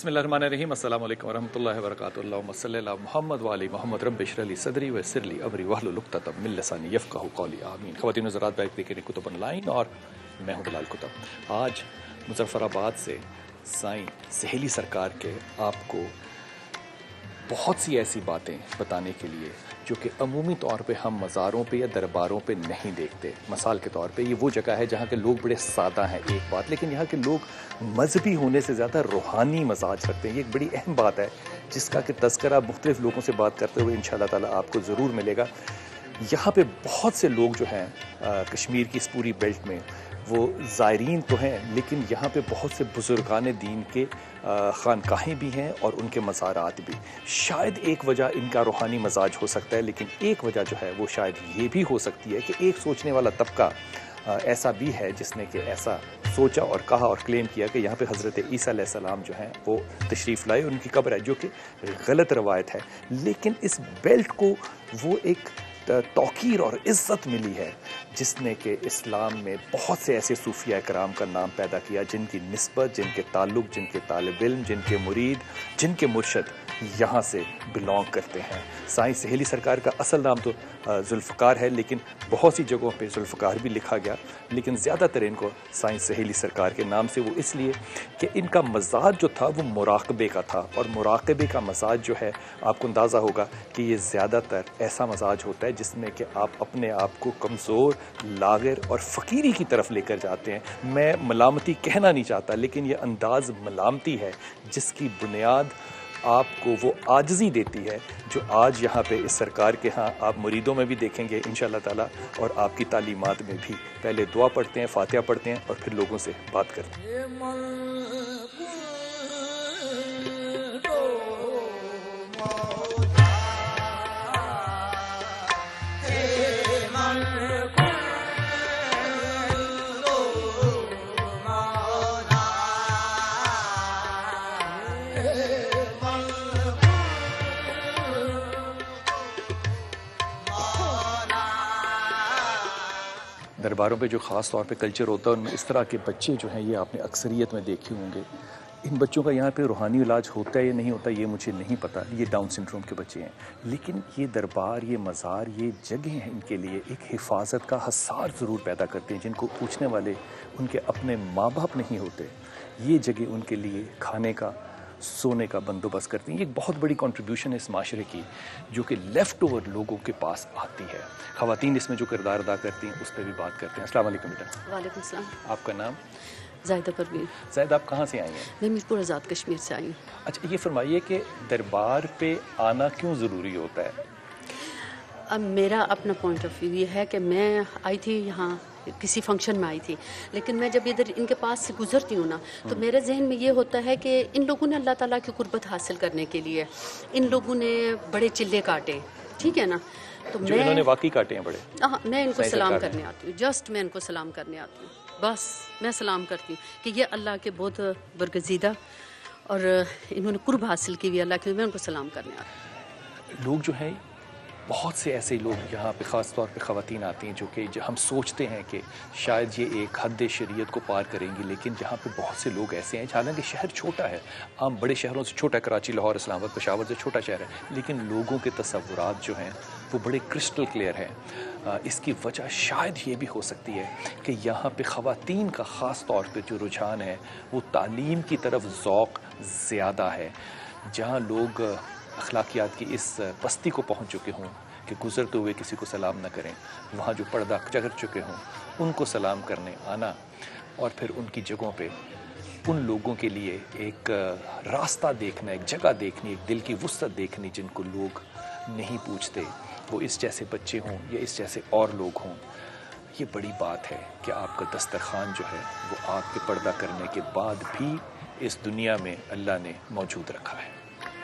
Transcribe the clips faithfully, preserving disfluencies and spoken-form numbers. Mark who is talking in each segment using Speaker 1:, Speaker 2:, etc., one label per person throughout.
Speaker 1: بسم اللہ الرحمن الرحیم. السلام علیکم ورحمۃ اللہ وبرکاتہ. اللہم صلی علی محمد وعلی محمد. رب اشرح لی صدری ویسر لی امری واحلل عقدۃ من لسانی یفقہوا قولی. آمین. خواتین و حضرات، بیک دیکھ رہے کتب آن لائن اور میں ہوں بلال کتب. آج مظفر آباد سے سائیں سہیلی سرکار کے آپ کو بہت سی ایسی باتیں بتانے کے لیے جو کہ عمومی طور پہ ہم مزاروں پہ یا درباروں پہ نہیں دیکھتے. مثال کے طور پہ یہ وہ جگہ ہے جہاں کے لوگ بڑے سادہ ہیں ایک بات، لیکن یہاں کے لوگ مذہبی ہونے سے زیادہ روحانی مزاج رکھتے ہیں. یہ ایک بڑی اہم بات ہے جس کا کہ تذکرہ مختلف لوگوں سے بات کرتے ہوئے انشاءاللہ تعالیٰ آپ کو ضرور ملے گا. یہاں پہ بہت سے لوگ جو ہیں کشمیر کی اس پوری بیلٹ میں وہ زائرین تو ہیں، لیکن یہاں پہ بہت سے بزرگان دین کے خانقاہیں بھی ہیں اور ان کے مزارات بھی. شاید ایک وجہ ان کا روحانی مزاج ہو سکتا ہے، لیکن ایک وجہ جو ہے وہ شاید یہ بھی ہو سکتی ہے کہ ایک سوچنے والا طبقہ ایسا بھی ہے جس نے کہ ایسا سوچا اور کہا اور کلیم کیا کہ یہاں پہ حضرت عیسیٰ علیہ السلام جو ہیں وہ تشریف لائے، ان کی قبر ہے، جو کہ غلط روایت ہے. لیکن اس بیلٹ کو وہ ایک توقیر اور عزت ملی ہے جس نے کہ اسلام میں بہت سے ایسے صوفیاء کرام کا نام پیدا کیا جن کی نسبت، جن کے تعلق، جن کے طالب علم، جن کے مرید، جن کے مرشد یہاں سے بلونگ کرتے ہیں. سائیں سہیلی سرکار کا اصل نام تو ذوالفقار ہے، لیکن بہت سی جگہوں پہ ذوالفقار بھی لکھا گیا، لیکن زیادہ تر ان کو سائیں سہیلی سرکار کے نام سے وہ اس لیے کہ ان کا مزاج جو تھا وہ مراقبے کا تھا. اور مراقبے کا مزاج جو ہے آپ کو اندازہ ہوگا کہ یہ زیادہ تر ایسا مزاج ہوتا ہے جس میں کہ آپ اپنے آپ کو کمزور، لاغر اور فقیری کی طرف لے کر جاتے ہیں. میں ملامتی کہنا نہیں چاہتا، لیکن یہ انداز ملامتی ہے جس کی بنیاد آپ کو وہ عاجزی دیتی ہے جو آج یہاں پہ اس سرکار کے ہاں آپ مریدوں میں بھی دیکھیں گے انشاءاللہ تعالیٰ، اور آپ کی تعلیمات میں بھی. پہلے دعا پڑھتے ہیں، فاتحہ پڑھتے ہیں اور پھر لوگوں سے بات کرتے ہیں. درباروں پہ جو خاص طور پہ کلچر ہوتا ہے ان میں اس طرح کے بچے جو ہیں یہ آپ نے اکثریت میں دیکھے ہوں گے. ان بچوں کا یہاں پہ روحانی علاج ہوتا ہے یا نہیں ہوتا یہ مجھے نہیں پتا، یہ ڈاؤن سنڈروم کے بچے ہیں. لیکن یہ دربار، یہ مزار، یہ جگہیں ہیں ان کے لیے ایک حفاظت کا حسار ضرور پیدا کرتے ہیں. جن کو پوچھنے والے ان کے اپنے ماں باپ نہیں ہوتے، یہ جگہ ان کے لیے کھانے کا، سونے کا بندوبست کرتی ہیں. یہ ایک بہت بڑی کنٹریبیوشن ہے اس معاشرے کی جو کہ لیفٹ اوور لوگوں کے پاس آتی ہے. خواتین اس میں جو کردار ادا کرتی ہیں اس پہ بھی بات کرتے ہیں. السلام علیکم بیٹا.
Speaker 2: وعلیکم السلام.
Speaker 1: آپ کا نام؟
Speaker 2: زاہدہ پروین.
Speaker 1: زاہد، آپ کہاں سے آئی ہیں؟
Speaker 2: میں میرپور آزاد کشمیر سے آئی ہوں.
Speaker 1: اچھا یہ فرمائیے کہ دربار پہ آنا کیوں ضروری ہوتا ہے؟
Speaker 2: اب میرا اپنا پوائنٹ آف ویو یہ ہے کہ میں آئی تھی یہاں کسی فنکشن میں آئی تھی، لیکن میں جب ادھر ان کے پاس سے گزرتی ہوں نا تو میرے ذہن میں یہ ہوتا ہے کہ ان لوگوں نے اللہ تعالیٰ کی قربت حاصل کرنے کے لیے ان لوگوں نے بڑے چلے کاٹے، ٹھیک ہے نا، تو
Speaker 1: جو انہوں نے واقعی کاٹے ہیں بڑے.
Speaker 2: ہاں میں ان کو سلام کرنے آتی ہوں، جسٹ میں ان کو سلام کرنے آتی ہوں، بس میں سلام کرتی ہوں کہ یہ اللہ کے بہت برگزیدہ اور انہوں نے قرب حاصل کی ہوئی اللہ کے، میں ان کو سلام کرنے آتی ہوں.
Speaker 1: لوگ جو ہیں بہت سے ایسے لوگ یہاں پہ خاص طور پہ خواتین آتی ہیں جو کہ ہم سوچتے ہیں کہ شاید یہ ایک حد شریعت کو پار کریں گی، لیکن یہاں پہ بہت سے لوگ ایسے ہیں. حالانکہ شہر چھوٹا ہے، عام بڑے شہروں سے چھوٹا، کراچی، لاہور، اسلام آباد، پشاور سے چھوٹا شہر ہے، لیکن لوگوں کے تصورات جو ہیں وہ بڑے کرسٹل کلیئر ہیں. اس کی وجہ شاید یہ بھی ہو سکتی ہے کہ یہاں پہ خواتین کا خاص طور پہ جو رجحان ہے وہ تعلیم کی طرف ذوق زیادہ ہے. جہاں لوگ اخلاقیات کی اس پستی کو پہنچ چکے ہوں کہ گزرتے ہوئے کسی کو سلام نہ کریں، وہاں جو پردہ چڑھ چکے ہوں ان کو سلام کرنے آنا اور پھر ان کی جگہوں پہ ان لوگوں کے لیے ایک راستہ دیکھنا، ایک جگہ دیکھنی، ایک دل کی وسعت دیکھنی جن کو لوگ نہیں پوچھتے، وہ اس جیسے بچے ہوں یا اس جیسے اور لوگ ہوں. یہ بڑی بات ہے کہ آپ کا دسترخوان جو ہے وہ آپ کے پردہ کرنے کے بعد بھی اس دنیا میں اللہ نے موجود رکھا ہے.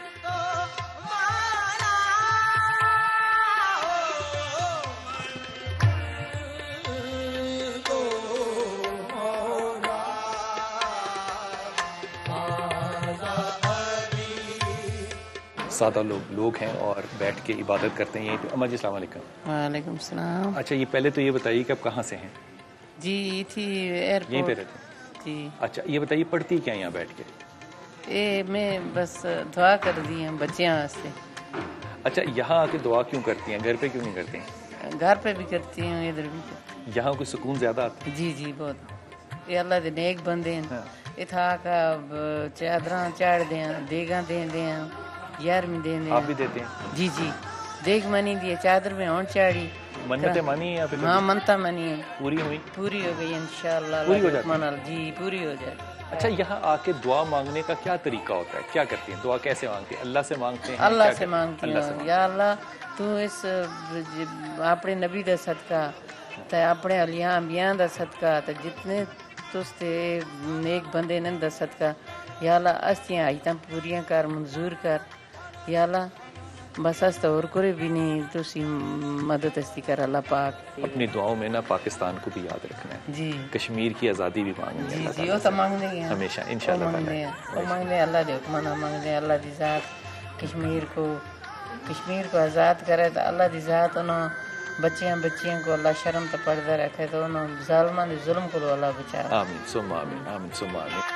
Speaker 1: سادہ لوگ لوگ ہیں اور بیٹھ کے عبادت کرتے ہیں. اما جی السلام علیکم.
Speaker 3: وعلیکم السلام.
Speaker 1: اچھا یہ پہلے تو یہ بتائیے کہ آپ کہاں سے ہیں؟
Speaker 3: جی تھی ایئرپورٹ.
Speaker 1: یہیں پہ رہتے ہیں؟
Speaker 3: جی.
Speaker 1: اچھا یہ بتائیے پڑھتی کیا یہاں بیٹھ کے؟
Speaker 3: یہ میں بس دعا کر دی ہیں بچیاں واسطے.
Speaker 1: اچھا یہاں آ کے دعا کیوں کرتی ہیں, گھر پہ کیوں نہیں کرتی ہیں؟
Speaker 3: گھر پہ بھی کرتی ہوں, ادھر بھی کرتی ہوں.
Speaker 1: یہاں کوئی سکون زیادہ آتا ہے؟
Speaker 3: جی جی بہت. یہ اللہ دے نیک بندے ہیں. اتھا کا چادراں چاڑ دیاں, دیگاں دیں دیاں, یارمی دیں دیاں.
Speaker 1: آپ بھی دیتے ہیں؟
Speaker 3: جی جی دیکھ منی دی چادر میں ہون چاڑی.
Speaker 1: منتیں مانی ہیں؟
Speaker 3: ہاں منتا منی ہے.
Speaker 1: پوری ہوئی؟
Speaker 3: پوری ہو گئی انشاءاللہ.
Speaker 1: پوری ہو جاتی؟
Speaker 3: جی پوری ہو جائے.
Speaker 1: اچھا یہاں آ کے دعا مانگنے کا کیا طریقہ ہوتا ہے, کیا کرتی ہیں, دعا کیسے مانگتی ہیں؟ اللہ سے مانگتے ہیں؟
Speaker 3: اللہ سے مانگتی ہوں یا اللہ تو اس اپنے نبی دا صدقہ تے اپنے علیاں انبیاء دا صدقہ تے جتنے تس تے نیک بندے نن دا صدقہ یا اللہ استیاں آیتاں پوریاں کر, منظور کر یا اللہ. بس اس تو اور کوئی بھی نہیں, تسی مدد استی کر اللہ پاک.
Speaker 1: اپنی دعاؤں میں نا پاکستان کو بھی یاد رکھنا ہے
Speaker 3: جی,
Speaker 1: کشمیر کی آزادی بھی مانگنی ہے.
Speaker 3: جی جی وہ تو مانگنے ہیں
Speaker 1: ہمیشہ انشاءاللہ
Speaker 3: مانگنے ہیں, وہ مانگنے ہیں اللہ دے حکم نہ مانگنے. اللہ دی ذات کشمیر کو کشمیر کو آزاد کرے تو اللہ دی ذات انہوں بچیاں بچیاں کو اللہ شرم تو پردہ رکھے تو انہوں ظالمان دے ظلم کو اللہ بچائے.
Speaker 1: آمین ثم آمین, آمین ثم آمین.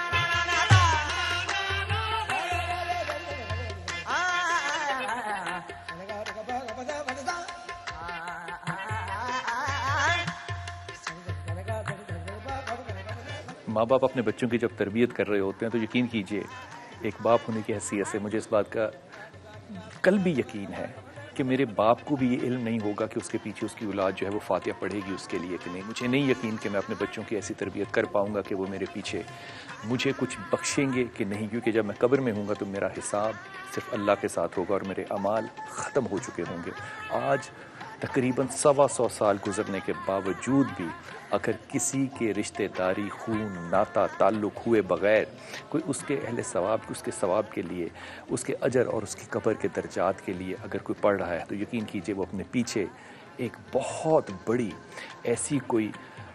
Speaker 1: ماں باپ اپنے بچوں کی جب تربیت کر رہے ہوتے ہیں تو یقین کیجئے ایک باپ ہونے کی حیثیت سے مجھے اس بات کا کل بھی یقین ہے کہ میرے باپ کو بھی یہ علم نہیں ہوگا کہ اس کے پیچھے اس کی اولاد جو ہے وہ فاتحہ پڑھے گی اس کے لیے کہ نہیں. مجھے نہیں یقین کہ میں اپنے بچوں کی ایسی تربیت کر پاؤں گا کہ وہ میرے پیچھے مجھے کچھ بخشیں گے کہ نہیں, کیونکہ جب میں قبر میں ہوں گا تو میرا حساب صرف اللہ کے ساتھ ہوگا اور میرے اعمال ختم ہو چکے ہوں گے. آج تقریباً سوا سو سال گزرنے کے باوجود بھی اگر کسی کے رشتہ داری, خون, ناتا, تعلق ہوئے بغیر کوئی اس کے اہل ثواب اس کے ثواب کے لیے, اس کے اجر اور اس کی قبر کے درجات کے لیے اگر کوئی پڑھ رہا ہے تو یقین کیجئے وہ اپنے پیچھے ایک بہت بڑی ایسی کوئی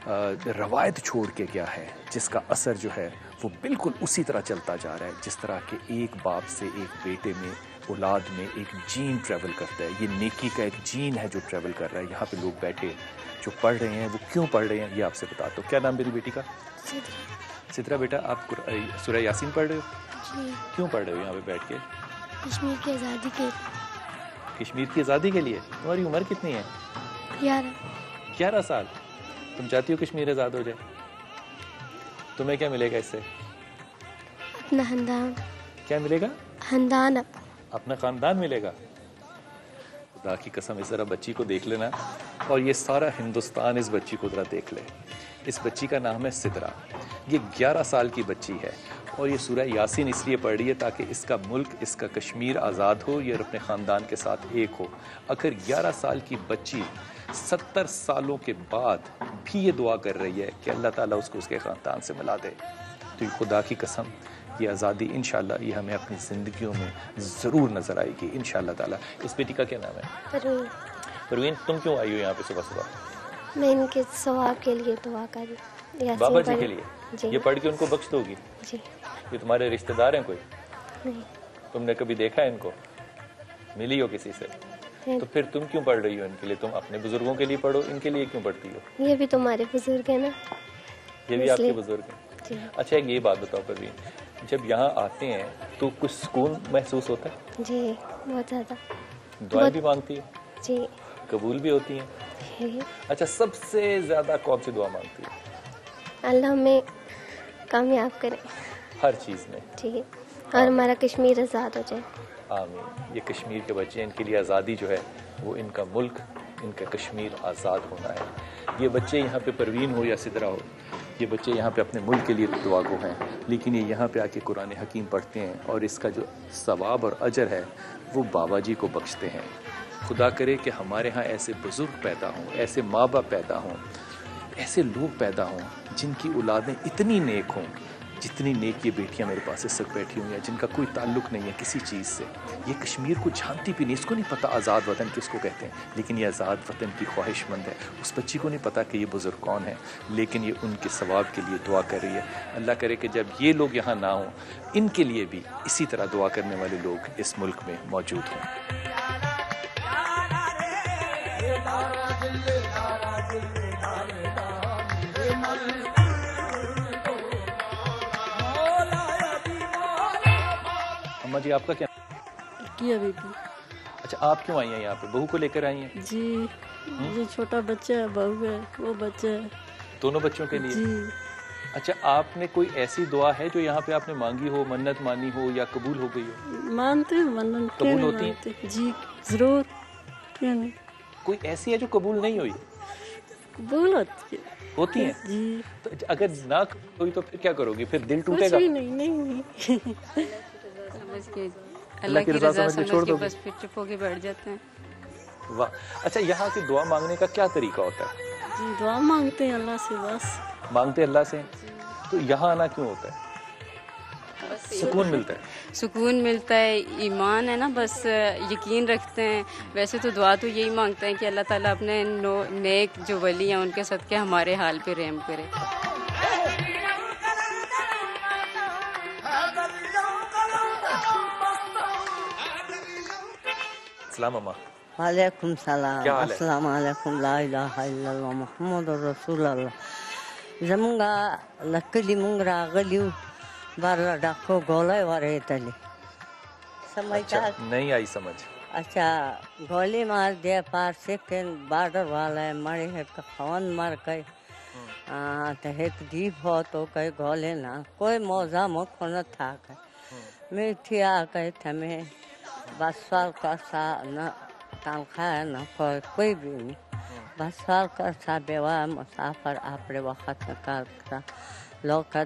Speaker 1: روایت چھوڑ کے گیا ہے جس کا اثر جو ہے وہ بالکل اسی طرح چلتا جا رہا ہے جس طرح کہ ایک باپ سے ایک بیٹے میں, اولاد میں ایک جین ٹریول کرتا ہے. یہ نیکی کا ایک جین ہے جو ٹریول کر رہا ہے. یہاں پہ لوگ بیٹھے جو پڑھ رہے ہیں وہ کیوں پڑھ رہے ہیں یہ آپ سے بتاتا ہوں. کیا نام میری بیٹی کا؟ سترا. بیٹا آپ سورہ یاسین پڑھ رہے ہو؟
Speaker 4: جی.
Speaker 1: کیوں پڑھ رہے ہو یہاں پہ بیٹھ کے؟
Speaker 4: کشمیر کی آزادی کے.
Speaker 1: کشمیر کی آزادی کے لیے. تمہاری عمر کتنی ہے؟
Speaker 4: گیارہ.
Speaker 1: گیارہ سال. تم چاہتی ہو کشمیر آزاد ہو جائے؟ تمہیں کیا ملے گا اس سے؟
Speaker 4: اپنا خاندان.
Speaker 1: کیا ملے گا؟
Speaker 4: خاندان.
Speaker 1: اپنا خاندان ملے گا. خدا کی قسم اس ذرا بچی کو دیکھ لینا اور یہ سارا ہندوستان اس بچی کو ذرا دیکھ لے. اس بچی کا نام ہے سدرا. یہ گیارہ سال کی بچی ہے اور یہ سورہ یاسین اس لیے پڑھ رہی ہے تاکہ اس کا ملک, اس کا کشمیر آزاد ہو, یہ اپنے خاندان کے ساتھ ایک ہو. اگر گیارہ سال کی بچی ستر سالوں کے بعد بھی یہ دعا کر رہی ہے کہ اللہ تعالیٰ اس کو اس کے خاندان سے ملا دے تو یہ خدا کی قسم یہ آزادی انشاءاللہ یہ ہمیں اپنی زندگیوں میں ضرور نظر آئے گی انشاءاللہ تعالیٰ. اس بیٹی کا کیا نام ہے؟
Speaker 4: پروین.
Speaker 1: پروین تم کیوں آئی ہو یہاں پہ صبح صبح؟
Speaker 4: میں ان کے ثواب کے لیے دعا کری.
Speaker 1: بابا جی کے لیے؟
Speaker 4: جی.
Speaker 1: یہ پڑھ کے ان کو بخش دو گی؟
Speaker 4: جی.
Speaker 1: یہ تمہارے رشتہ دار ہیں کوئی؟
Speaker 4: نہیں.
Speaker 1: تم نے کبھی دیکھا ہے ان کو؟ ملی ہو کسی سے؟ تو پھر تم کیوں پڑھ رہی ہو ان کے لیے؟ تم اپنے بزرگوں کے لیے پڑھو, ان کے لیے کیوں پڑھتی ہو؟
Speaker 4: یہ بھی تمہارے بزرگ ہیں نا.
Speaker 1: یہ بھی آپ کے بزرگ ہیں.
Speaker 4: جی.
Speaker 1: اچھا ایک یہ بات بتاؤ پروین, جب یہاں آتے ہیں تو کچھ سکون محسوس ہوتا ہے؟
Speaker 4: جی بہت زیادہ.
Speaker 1: دعائیں بھی مانگتی ہے؟
Speaker 4: جی.
Speaker 1: قبول بھی ہوتی ہیں؟
Speaker 4: جی.
Speaker 1: اچھا سب سے زیادہ کون سی دعا مانگتی ہے؟
Speaker 4: اللہ ہمیں کامیاب کرے
Speaker 1: ہر چیز میں.
Speaker 4: جی. اور ہمارا کشمیر آزاد ہو جائے.
Speaker 1: آمین. یہ کشمیر کے بچے ان کے لیے آزادی جو ہے وہ ان کا ملک, ان کا کشمیر آزاد ہونا ہے. یہ بچے یہاں پہ پروین ہو یا سدرا ہو, یہ بچے یہاں پہ اپنے ملک کے لیے دعا گو ہیں, لیکن یہ یہاں پہ آ کے قرآن حکیم پڑھتے ہیں اور اس کا جو ثواب اور اجر ہے وہ بابا جی کو بخشتے ہیں. خدا کرے کہ ہمارے ہاں ایسے بزرگ پیدا ہوں, ایسے ماں باپ پیدا ہوں, ایسے لوگ پیدا ہوں جن کی اولادیں اتنی نیک ہوں جتنی نیک یہ بیٹیاں میرے پاس اس وقت بیٹھی ہوئی ہیں جن کا کوئی تعلق نہیں ہے کسی چیز سے. یہ کشمیر کو جانتی بھی نہیں, اس کو نہیں پتا آزاد وطن کس کو کہتے ہیں, لیکن یہ آزاد وطن کی خواہش مند ہے. اس بچی کو نہیں پتا کہ یہ بزرگ کون ہے, لیکن یہ ان کے ثواب کے لیے دعا کر رہی ہے. اللہ کرے کہ جب یہ لوگ یہاں نہ ہوں, ان کے لیے بھی اسی طرح دعا کرنے والے لوگ اس ملک میں موجود ہوں. अम्मा जी आपका क्या?
Speaker 5: किया बेटी।
Speaker 1: अच्छा, आप क्यों आई हैं यहाँ पे? बहू को लेकर आई हैं?
Speaker 5: जी, ये छोटा बच्चा है, बहू है, वो बच्चा है
Speaker 1: दोनों बच्चों के लिए?
Speaker 5: जी।
Speaker 1: अच्छा, आपने कोई ऐसी दुआ है जो यहाँ पे आपने मांगी हो, मन्नत मानी हो या कबूल हो गई हो?
Speaker 5: मानते हैं, मन्नत क्यों
Speaker 1: कबूल
Speaker 5: नहीं
Speaker 1: होती है?
Speaker 5: मानते? जी जरूर, क्यों नहीं
Speaker 1: कोई ऐसी है जो कबूल नहीं हुई?
Speaker 5: कबूल होती है
Speaker 1: होती है?
Speaker 5: जी।
Speaker 1: तो अगर ना हुई तो फिर क्या करोगी? फिर दिल
Speaker 5: कुछ
Speaker 1: टूटेगा?
Speaker 5: भी नहीं, नहीं नहीं
Speaker 6: समझ के
Speaker 1: अल्लाह की रजा समझ के छोड़
Speaker 6: के
Speaker 1: दोगे?
Speaker 6: बस फिर चुप होके बैठ जाते हैं।
Speaker 1: वाह। अच्छा, यहाँ की दुआ मांगने का क्या तरीका होता है?
Speaker 5: जी, दुआ मांगते हैं अल्लाह से बस।
Speaker 1: मांगते अल्लाह से? तो यहाँ आना क्यों होता है? सुकून मिलता है?
Speaker 6: सुकून मिलता है, ईमान है ना, बस यकीन रखते हैं। वैसे तो दुआ तो यही मांगते हैं कि अल्लाह ताला अपने नो नेक जो वली हैं उनके सदके हमारे हाल पे रहम करे।
Speaker 1: सलाम अम्मा।
Speaker 7: वालेकुम सलाम।
Speaker 1: क्या हाल है?
Speaker 7: अस्सलाम वालेकुम। ला इलाहा इल्लल्लाह मुहम्मदुर रसूलुल्लाह। जमुंगा लकली मुंगरा गलियो बारा डाको गोले वारे तले समझ
Speaker 1: अच्छा,
Speaker 7: का?
Speaker 1: नहीं आई समझ।
Speaker 7: अच्छा, गोली मार दिया पार से के बॉर्डर वाला है मरे है तो खवन मार गए। हाँ, तो एक दीप हो तो कई गोले ना कोई मौजा मुख न था कहे मैं थी आ गए थे मैं बस साल का सा न तनख्वाह न कोई कोई भी नहीं। बस साल का सा बेवा मुसाफर आपरे वक्त निकाल कर लोग का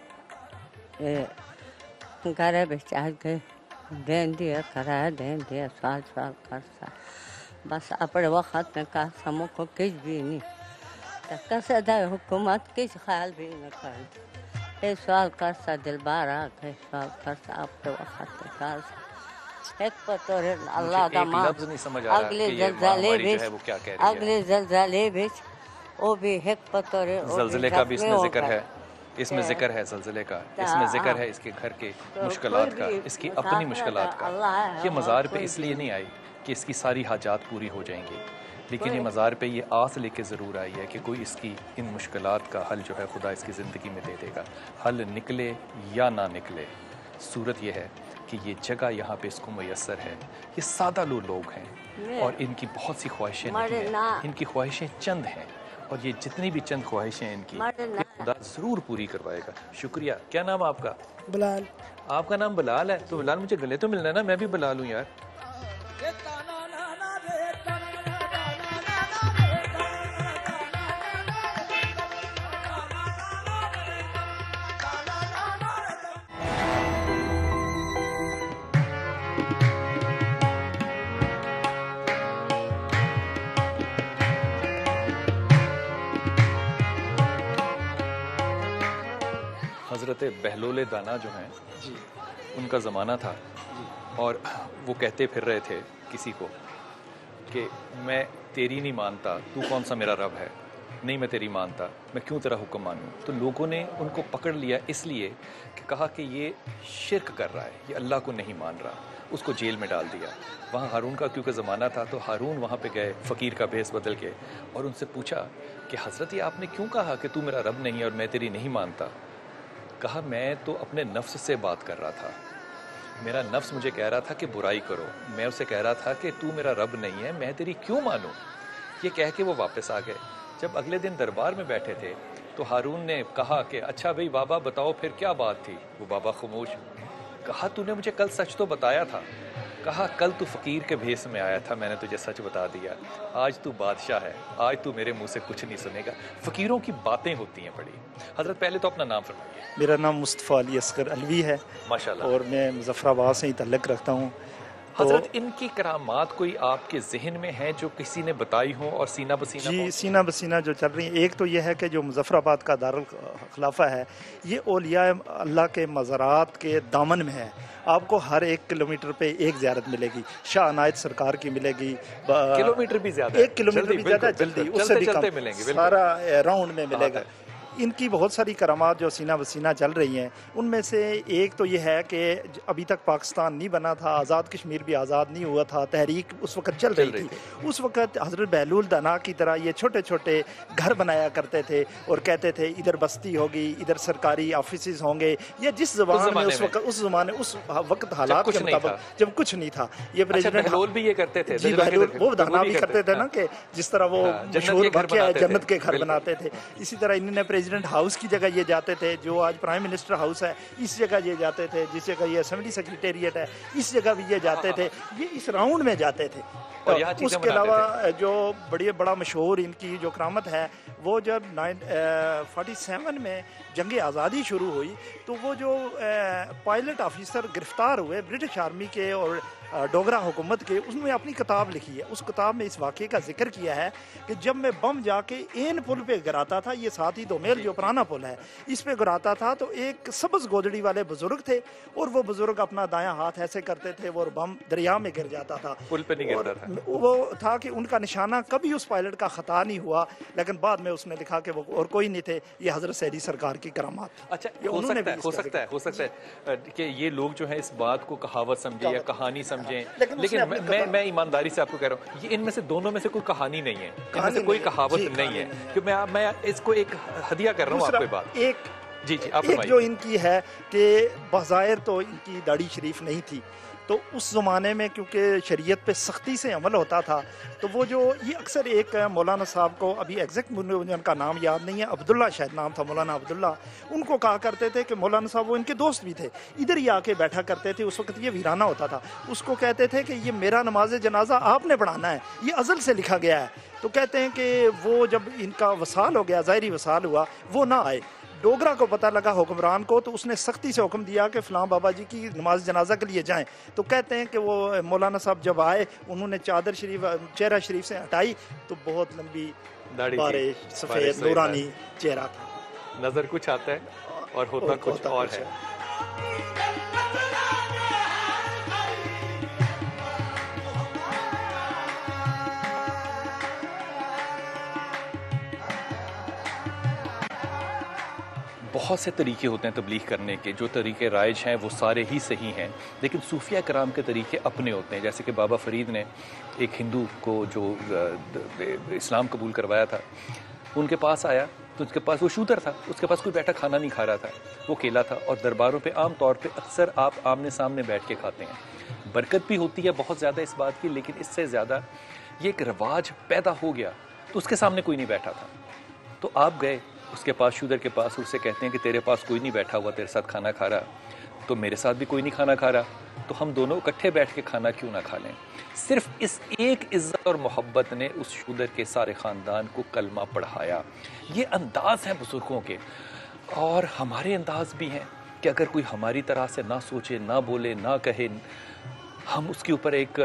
Speaker 7: घरे बेचा गए देन दिया कराया देन दिया साल साल कर सा बस अपने वक्त निकाल समूह को किस भी नहीं तो कैसे दे हुकूमत किस ख्याल भी न कर ये सवाल कर सा दिल बार आ गए सवाल कर सा अपने वक्त निकाल एक पतोर अल्लाह
Speaker 1: मुझे
Speaker 7: दा
Speaker 1: एक
Speaker 7: मां
Speaker 1: लफ्ज नहीं समझ आ रहा
Speaker 7: अगले
Speaker 1: कि ये
Speaker 7: जलजले
Speaker 1: महामारी जो
Speaker 7: बिच
Speaker 1: है वो क्या कह रही है।
Speaker 7: अगले जलजले बिच वो भी एक पतोर
Speaker 1: जलजले का भी इसमें जिक्र है, इसमें जिक्र है जलजले का, इसमें जिक्र है इसके घर के मुश्किलात का, इसकी अपनी मुश्किलात का। ये मज़ार पे इसलिए नहीं आई कि इसकी सारी हाजात पूरी हो जाएंगी, लेकिन ये मज़ार पे ये आस लेके ज़रूर आई है कि कोई इसकी इन मुश्किलात का हल जो है खुदा इसकी ज़िंदगी में दे देगा। हल निकले या ना निकले, सूरत ये है कि ये जगह यहाँ पे इसको मैसर है। ये सादा लो लोग हैं और इनकी बहुत सी ख्वाहिशें नहीं हैं, इनकी ख्वाहिशें चंद हैं और ये जितनी भी चंद ख्वाहिशें हैं इनकी ये खुदा ज़रूर पूरी करवाएगा। शुक्रिया। क्या नाम आपका?
Speaker 8: बिलाल।
Speaker 1: आपका नाम बिलाल है? तो बिलाल मुझे गले तो मिलना है ना, मैं भी बिलाल हूँ यार। हज़रत बहलोल दाना जो हैं उनका ज़माना था और वो कहते फिर रहे थे किसी को कि मैं तेरी नहीं मानता, तू कौन सा मेरा रब है, नहीं मैं तेरी मानता, मैं क्यों तेरा हुक्म मानूं। तो लोगों ने उनको पकड़ लिया इसलिए कि कहा कि ये शिरक कर रहा है, ये अल्लाह को नहीं मान रहा, उसको जेल में डाल दिया। वहाँ हारून का क्योंकि ज़माना था तो हारून वहाँ पे गए फ़कीर का भेस बदल के और उनसे पूछा कि हज़रत ये आपने क्यों कहा कि तू मेरा रब नहीं है और मैं तेरी नहीं मानता। कहा मैं तो अपने नफ्स से बात कर रहा था, मेरा नफ्स मुझे कह रहा था कि बुराई करो, मैं उसे कह रहा था कि तू मेरा रब नहीं है, मैं तेरी क्यों मानूं। ये कह के वो वापस आ गए। जब अगले दिन दरबार में बैठे थे तो हारून ने कहा कि अच्छा भाई बाबा बताओ फिर क्या बात थी। वो बाबा खामोश। कहा तूने मुझे कल सच तो बताया था। कहा कल तू फ़कीर के भेस में आया था, मैंने तुझे सच बता दिया। आज तू बादशाह है, आज तू मेरे मुंह से कुछ नहीं सुनेगा। फ़कीरों की बातें होती हैं बड़ी। हज़रत पहले तो अपना नाम फरमाइए।
Speaker 8: मेरा नाम मुस्तफ़ा अली असगर अलवी है
Speaker 1: माशाल्लाह,
Speaker 8: और मैं मुजफ्फराबाद से ही तल्लुक़ रखता हूँ।
Speaker 1: हज़रत इनकी करामात कोई आपके जहन में है जो किसी ने बताई हो और सीना बसीना?
Speaker 8: जी सीना बसीना जो चल रही है, एक तो यह है कि जो मुजफ्फराबाद का दारुल खिलाफा है ये औलिया अल्लाह के मज़ारात के दामन में है। आपको हर एक किलोमीटर पे एक ज़ियारत मिलेगी, शाह अनायत सरकार की मिलेगी,
Speaker 1: किलोमीटर भी ज़्यादा,
Speaker 8: एक किलोमीटर भी ज़्यादा, जल्दी उससे भी कम, सारा राउंड में मिलेगा। ان کی بہت ساری کرامات جو سینہ بسینہ چل رہی ہیں، ان میں سے ایک تو یہ ہے کہ ابھی تک پاکستان نہیں بنا تھا، آزاد کشمیر بھی آزاد نہیں ہوا تھا، تحریک اس وقت چل رہی تھی، اس وقت حضرت بہلول دانا کی طرح یہ چھوٹے چھوٹے گھر بنایا کرتے تھے اور کہتے تھے ادھر بستی ہوگی، ادھر سرکاری آفیسز ہوں گے، یا جس زبان میں اس وقت اس زمانے اس وقت حالات کے مطابق جب کچھ نہیں تھا. یہ پریزیڈنٹ
Speaker 1: بہلول بھی یہ کرتے تھے،
Speaker 8: جی بہلول وہ دانا بھی کرتے تھے نا، کہ جس طرح وہ مشہور واقعہ ہے جنت کے گھر بناتے تھے. اسی طرح انہوں نے پریزیڈنٹ ہاؤس کی جگہ یہ جاتے تھے، جو آج پرائم منسٹر ہاؤس ہے اس جگہ یہ جاتے تھے، جس جگہ یہ اسمبلی سیکریٹریٹ ہے اس جگہ بھی یہ جاتے تھے، یہ اس راؤنڈ میں جاتے تھے. اس کے علاوہ جو بڑی بڑا مشہور ان کی جو کرامت ہے، وہ جب فورٹی سیون میں جنگ آزادی شروع ہوئی تو وہ جو پائلٹ آفیسر گرفتار ہوئے برٹش آرمی کے اور ڈوگرا حکومت کے، اس میں اپنی کتاب لکھی ہے. اس کتاب میں اس واقعے کا ذکر کیا ہے کہ جب میں بم جا کے این پل پہ گراتا تھا، یہ ساتھ ہی دو میل جو پرانا پل ہے اس پہ گراتا تھا، تو ایک سبز گودڑی والے بزرگ تھے اور وہ بزرگ اپنا دایاں ہاتھ ایسے کرتے تھے اور بم دریا میں گر جاتا تھا،
Speaker 1: پل پہ نہیں گرتا تھا.
Speaker 8: وہ تھا کہ ان کا نشانہ کبھی اس پائلٹ کا خطا نہیں ہوا، لیکن بعد میں اس نے لکھا کہ وہ اور کوئی نہیں تھے، یہ حضرت سیدی سرکار کی کرامات.
Speaker 1: اچھا ہو سکتا ہے ہو سکتا ہے ہو سکتا ہے کہ یہ لوگ جو ہیں اس بات کو کہاوت سمجھیں یا کہانی سمجھیں، لیکن میں میں ایمانداری سے آپ کو کہہ رہا ہوں یہ ان میں سے دونوں میں سے کوئی کہانی نہیں ہے، ان میں سے کوئی کہاوت نہیں ہے، کہ میں میں اس کو ایک ہدیہ کر رہا ہوں آپ کو. بات
Speaker 8: ایک
Speaker 1: جی جی آپ
Speaker 8: ایک جو ان کی ہے کہ بظاہر تو ان کی داڑھی شریف نہیں تھی، تو اس زمانے میں کیونکہ شریعت پہ سختی سے عمل ہوتا تھا، تو وہ جو یہ اکثر ایک مولانا صاحب کو ابھی ایگزیکٹ مجھے ان کا نام یاد نہیں ہے، عبداللہ شاید نام تھا، مولانا عبداللہ، ان کو کہا کرتے تھے کہ مولانا صاحب وہ ان کے دوست بھی تھے، ادھر ہی آ کے بیٹھا کرتے تھے، اس وقت یہ ویرانہ ہوتا تھا، اس کو کہتے تھے کہ یہ میرا نماز جنازہ آپ نے پڑھانا ہے، یہ ازل سے لکھا گیا ہے. تو کہتے ہیں کہ وہ جب ان کا وصال ہو گیا، ظاہری وصال ہوا، وہ نہ آئے. ڈوگرا کو پتہ لگا حکمران کو، تو اس نے سختی سے حکم دیا کہ فلاں بابا جی کی نماز جنازہ کے لیے جائیں. تو کہتے ہیں کہ وہ مولانا صاحب جب آئے، انہوں نے چادر شریف چہرہ شریف سے ہٹائی تو بہت لمبی بارے سفید نورانی چہرہ تھا.
Speaker 1: نظر کچھ آتا ہے اور ہوتا کچھ اور ہے. بہت سے طریقے ہوتے ہیں تبلیغ کرنے کے، جو طریقے رائج ہیں وہ سارے ہی صحیح ہیں، لیکن صوفیہ کرام کے طریقے اپنے ہوتے ہیں. جیسے کہ بابا فرید نے ایک ہندو کو جو اسلام قبول کروایا تھا، ان کے پاس آیا تو اس کے پاس وہ شودر تھا، اس کے پاس کوئی بیٹھا کھانا نہیں کھا رہا تھا، وہ اکیلا تھا. اور درباروں پہ عام طور پہ اکثر آپ آمنے سامنے بیٹھ کے کھاتے ہیں، برکت بھی ہوتی ہے بہت زیادہ اس بات کی، لیکن اس سے زیادہ یہ ایک رواج پیدا ہو گیا. تو اس کے سامنے کوئی نہیں بیٹھا تھا، تو آپ گئے اس کے پاس، شودر کے پاس، اس سے کہتے ہیں کہ تیرے پاس کوئی نہیں بیٹھا ہوا تیرے ساتھ کھانا کھا رہا، تو میرے ساتھ بھی کوئی نہیں کھانا کھا رہا، تو ہم دونوں اکٹھے بیٹھ کے کھانا کیوں نہ کھا لیں. صرف اس ایک عزت اور محبت نے اس شودر کے سارے خاندان کو کلمہ پڑھایا. یہ انداز ہیں بزرگوں کے، اور ہمارے انداز بھی ہیں کہ اگر کوئی ہماری طرح سے نہ سوچے، نہ بولے، نہ کہے، ہم اس کے اوپر ایک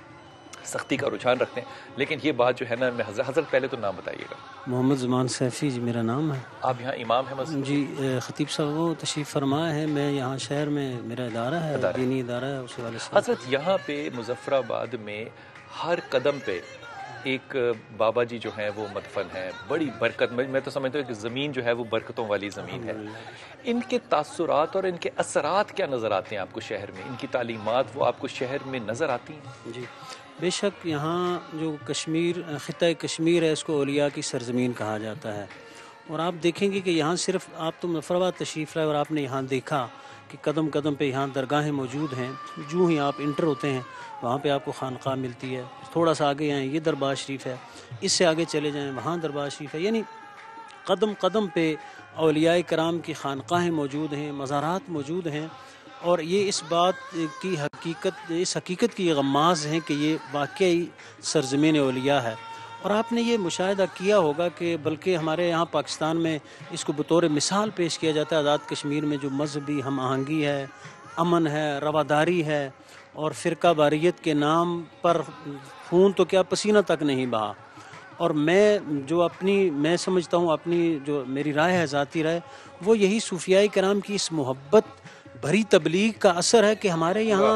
Speaker 1: سختی کا رجحان رکھتے ہیں. لیکن یہ بات جو ہے نا، میں حضرت حضرت پہلے تو نام بتائیے گا.
Speaker 5: محمد زمان سیفی جی میرا نام ہے.
Speaker 1: آپ یہاں امام ہیں مسجد؟
Speaker 5: جی خطیب صاحب وہ تشریف فرما ہے. میں یہاں شہر میں میرا ادارہ ہے، دینی ادارہ ہے، اس والے سے.
Speaker 1: حضرت یہاں پہ مظفر آباد میں ہر قدم پہ ایک بابا جی جو ہیں وہ مدفن ہیں، بڑی برکت. میں تو سمجھتا ہوں کہ زمین جو ہے وہ برکتوں والی زمین ہے. ان کے تاثرات اور ان کے اثرات کیا نظر آتے ہیں آپ کو شہر میں؟ ان کی تعلیمات وہ آپ کو شہر میں نظر آتی ہیں؟
Speaker 5: جی بے شک. یہاں جو کشمیر خطہ کشمیر ہے، اس کو اولیاء کی سرزمین کہا جاتا ہے. اور آپ دیکھیں گے کہ یہاں صرف آپ تو مظفر آباد تشریف لائے اور آپ نے یہاں دیکھا کہ قدم قدم پہ یہاں درگاہیں موجود ہیں. جو ہی آپ انٹر ہوتے ہیں وہاں پہ آپ کو خانقاہ ملتی ہے. تھوڑا سا آگے آئیں یہ دربار شریف ہے، اس سے آگے چلے جائیں وہاں دربار شریف ہے. یعنی قدم قدم پہ اولیاء کرام کی خانقاہیں موجود ہیں، مزارات موجود ہیں. اور یہ اس بات کی حقیقت اس حقیقت کی غماز ہیں کہ یہ واقعی سرزمین اولیاء ہے. اور آپ نے یہ مشاہدہ کیا ہوگا کہ بلکہ ہمارے یہاں پاکستان میں اس کو بطور مثال پیش کیا جاتا ہے. آزاد کشمیر میں جو مذہبی ہم آہنگی ہے، امن ہے، رواداری ہے، اور فرقہ واریت کے نام پر خون تو کیا پسینہ تک نہیں بہا. اور میں جو اپنی میں سمجھتا ہوں اپنی جو میری رائے ہے، ذاتی رائے، وہ یہی صوفیاء کرام کی اس محبت بھری تبلیغ کا اثر ہے کہ ہمارے یہاں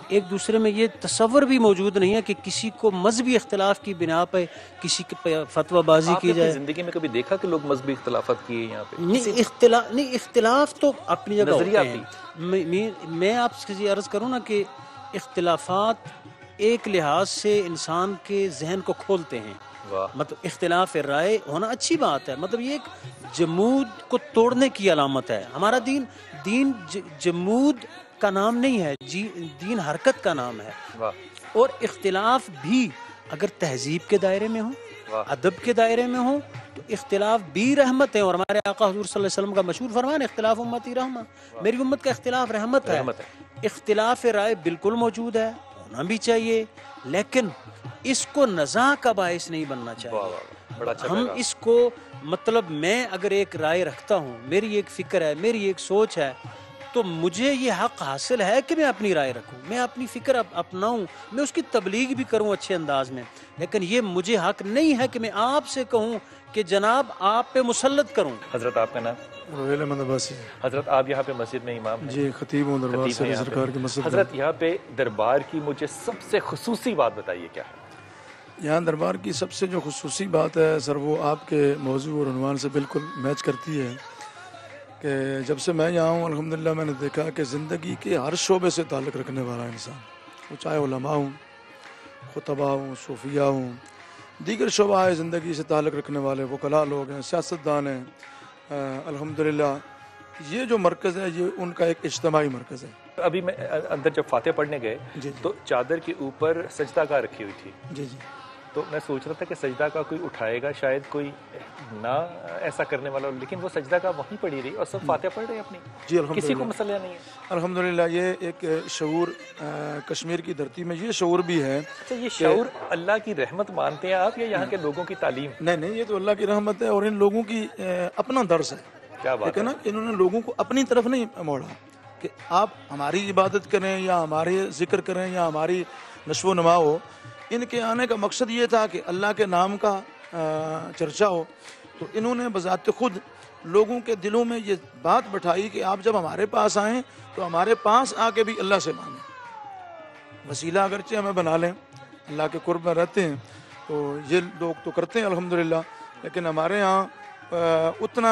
Speaker 5: ایک دوسرے میں یہ تصور بھی موجود نہیں ہے کہ کسی کو مذہبی اختلاف کی بنا پہ کسی کی فتویٰ بازی کی جائے.
Speaker 1: زندگی میں کبھی دیکھا کہ لوگ مذہبی اختلافات کیے یہاں پہ؟
Speaker 5: نہیں اختلاف نہیں اختلاف تو اپنی جگہ ہوتے ہیں.
Speaker 1: نظریاتی.
Speaker 5: میں آپ سے عرض کروں نا کہ اختلافات ایک لحاظ سے انسان کے ذہن کو کھولتے ہیں. مطلب اختلاف رائے ہونا اچھی بات ہے. مطلب یہ ایک جمود کو توڑنے کی علامت ہے. ہمارا دین دین جمود کا نام نہیں ہے، دین حرکت کا نام ہے. اور اختلاف بھی اگر تہذیب کے دائرے میں ہوں، ادب کے دائرے میں ہوں، تو اختلاف بھی رحمت ہے. اور ہمارے آقا حضور صلی اللہ علیہ وسلم کا مشہور فرمان اختلاف امتی رحمہ، میری امت کا اختلاف رحمت ہے. اختلاف رائے بالکل موجود ہے، ہونا بھی چاہیے، لیکن اس کو نزاع کا باعث نہیں بننا چاہیے. ہم اس کو مطلب میں اگر ایک رائے رکھتا ہوں، میری ایک فکر ہے، میری ایک سوچ ہے، تو مجھے یہ حق حاصل ہے کہ میں اپنی رائے رکھوں، میں اپنی فکر اپناؤں، میں اس کی تبلیغ بھی کروں اچھے انداز میں. لیکن یہ مجھے حق نہیں ہے کہ میں آپ سے کہوں کہ جناب آپ پہ مسلط کروں.
Speaker 1: حضرت آپ کا نام؟
Speaker 9: روحیل احمد عباسی.
Speaker 1: حضرت آپ یہاں پہ مسجد میں امام ہیں؟
Speaker 9: جی خطیب ہوں دربار سے سرکار کی مسجد.
Speaker 1: حضرت یہاں پہ دربار کی مجھے سب سے خصوصی بات بتائیے کیا ہے؟
Speaker 9: یہاں دربار کی سب سے جو خصوصی بات ہے سر، وہ آپ کے موضوع اور عنوان سے بالکل میچ کرتی ہے کہ جب سے میں یہاں ہوں الحمدللہ میں نے دیکھا کہ زندگی کے ہر شعبے سے تعلق رکھنے والا انسان، وہ چاہے علماء ہوں، خطبہ ہوں، صوفیہ ہوں، دیگر شعبہ زندگی سے تعلق رکھنے والے وکلاء لوگ ہیں، سیاستدان ہیں، الحمدللہ یہ جو مرکز ہے یہ ان کا ایک اجتماعی مرکز ہے.
Speaker 1: ابھی میں اندر جب فاتح پڑھنے گئے
Speaker 9: جی
Speaker 1: تو چادر کے اوپر سجدہ گاہ رکھی ہوئی تھی.
Speaker 9: جی جی
Speaker 1: تو میں سوچ رہا تھا کہ سجدہ کا کوئی اٹھائے گا، شاید کوئی نہ ایسا کرنے والا، لیکن وہ سجدہ کا وہیں پڑی رہی اور سب فاتح پڑھ رہے اپنی.
Speaker 9: جی الحمدللہ،
Speaker 1: کسی کو مسئلہ نہیں ہے.
Speaker 9: الحمدللہ یہ ایک شعور کشمیر کی دھرتی میں یہ شعور بھی ہے.
Speaker 1: اچھا یہ شعور اللہ کی رحمت مانتے ہیں آپ یا یہاں کے لوگوں کی تعلیم؟
Speaker 9: نہیں نہیں، یہ تو اللہ کی رحمت ہے اور ان لوگوں کی اپنا درس ہے.
Speaker 1: کیا بات ہے
Speaker 9: نا، انہوں نے لوگوں کو اپنی طرف نہیں موڑا کہ آپ ہماری عبادت کریں یا ہمارے ذکر کریں یا ہماری نشو و نما ہو. ان کے آنے کا مقصد یہ تھا کہ اللہ کے نام کا چرچا ہو. تو انہوں نے بذات خود لوگوں کے دلوں میں یہ بات بٹھائی کہ آپ جب ہمارے پاس آئیں تو ہمارے پاس آ کے بھی اللہ سے مانگیں. وسیلہ اگرچہ ہمیں بنا لیں، اللہ کے قرب میں رہتے ہیں تو یہ لوگ تو کرتے ہیں الحمدللہ، لیکن ہمارے ہاں اتنا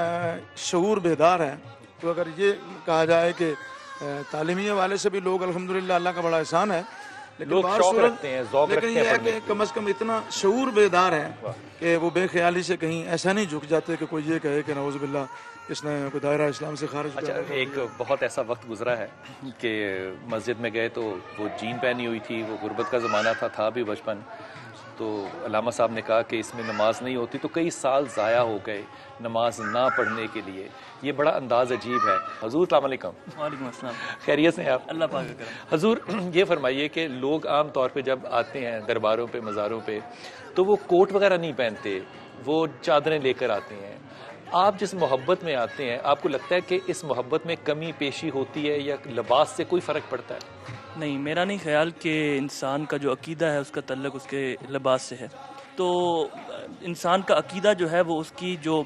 Speaker 9: شعور بیدار ہے. تو اگر یہ کہا جائے کہ تعلیمی حوالے سے بھی لوگ الحمدللہ اللہ کا بڑا احسان ہے،
Speaker 1: لوگ شوق رکھتے ہیں، ذوق رکھتے ہیں،
Speaker 9: لیکن یہ ہے کہ کم از کم اتنا شعور بیدار ہے کہ وہ بے خیالی سے کہیں ایسا نہیں جھک جاتے کہ کوئی یہ کہے کہ نعوذ باللہ اس نے کوئی دائرہ اسلام سے خارج.
Speaker 1: اچھا ایک بہت ایسا وقت گزرا ہے کہ مسجد میں گئے تو وہ جین پہنی ہوئی تھی، وہ غربت کا زمانہ تھا تھا بھی بچپن، تو علامہ صاحب نے کہا کہ اس میں نماز نہیں ہوتی، تو کئی سال ضائع ہو گئے نماز نہ پڑھنے کے لیے. یہ بڑا انداز عجیب ہے. حضور السلام علیکم.
Speaker 10: وعلیکم السلام.
Speaker 1: خیریت سے ہیں آپ؟
Speaker 10: اللہ پاک کا کرم.
Speaker 1: حضور یہ فرمائیے کہ لوگ عام طور پہ جب آتے ہیں درباروں پہ، مزاروں پہ، تو وہ کوٹ وغیرہ نہیں پہنتے، وہ چادریں لے کر آتے ہیں. آپ جس محبت میں آتے ہیں، آپ کو لگتا ہے کہ اس محبت میں کمی پیشی ہوتی ہے یا لباس سے کوئی فرق پڑتا ہے؟
Speaker 10: نہیں، میرا نہیں خیال کہ انسان کا جو عقیدہ ہے اس کا تعلق اس کے لباس سے ہے. تو انسان کا عقیدہ جو ہے وہ اس کی جو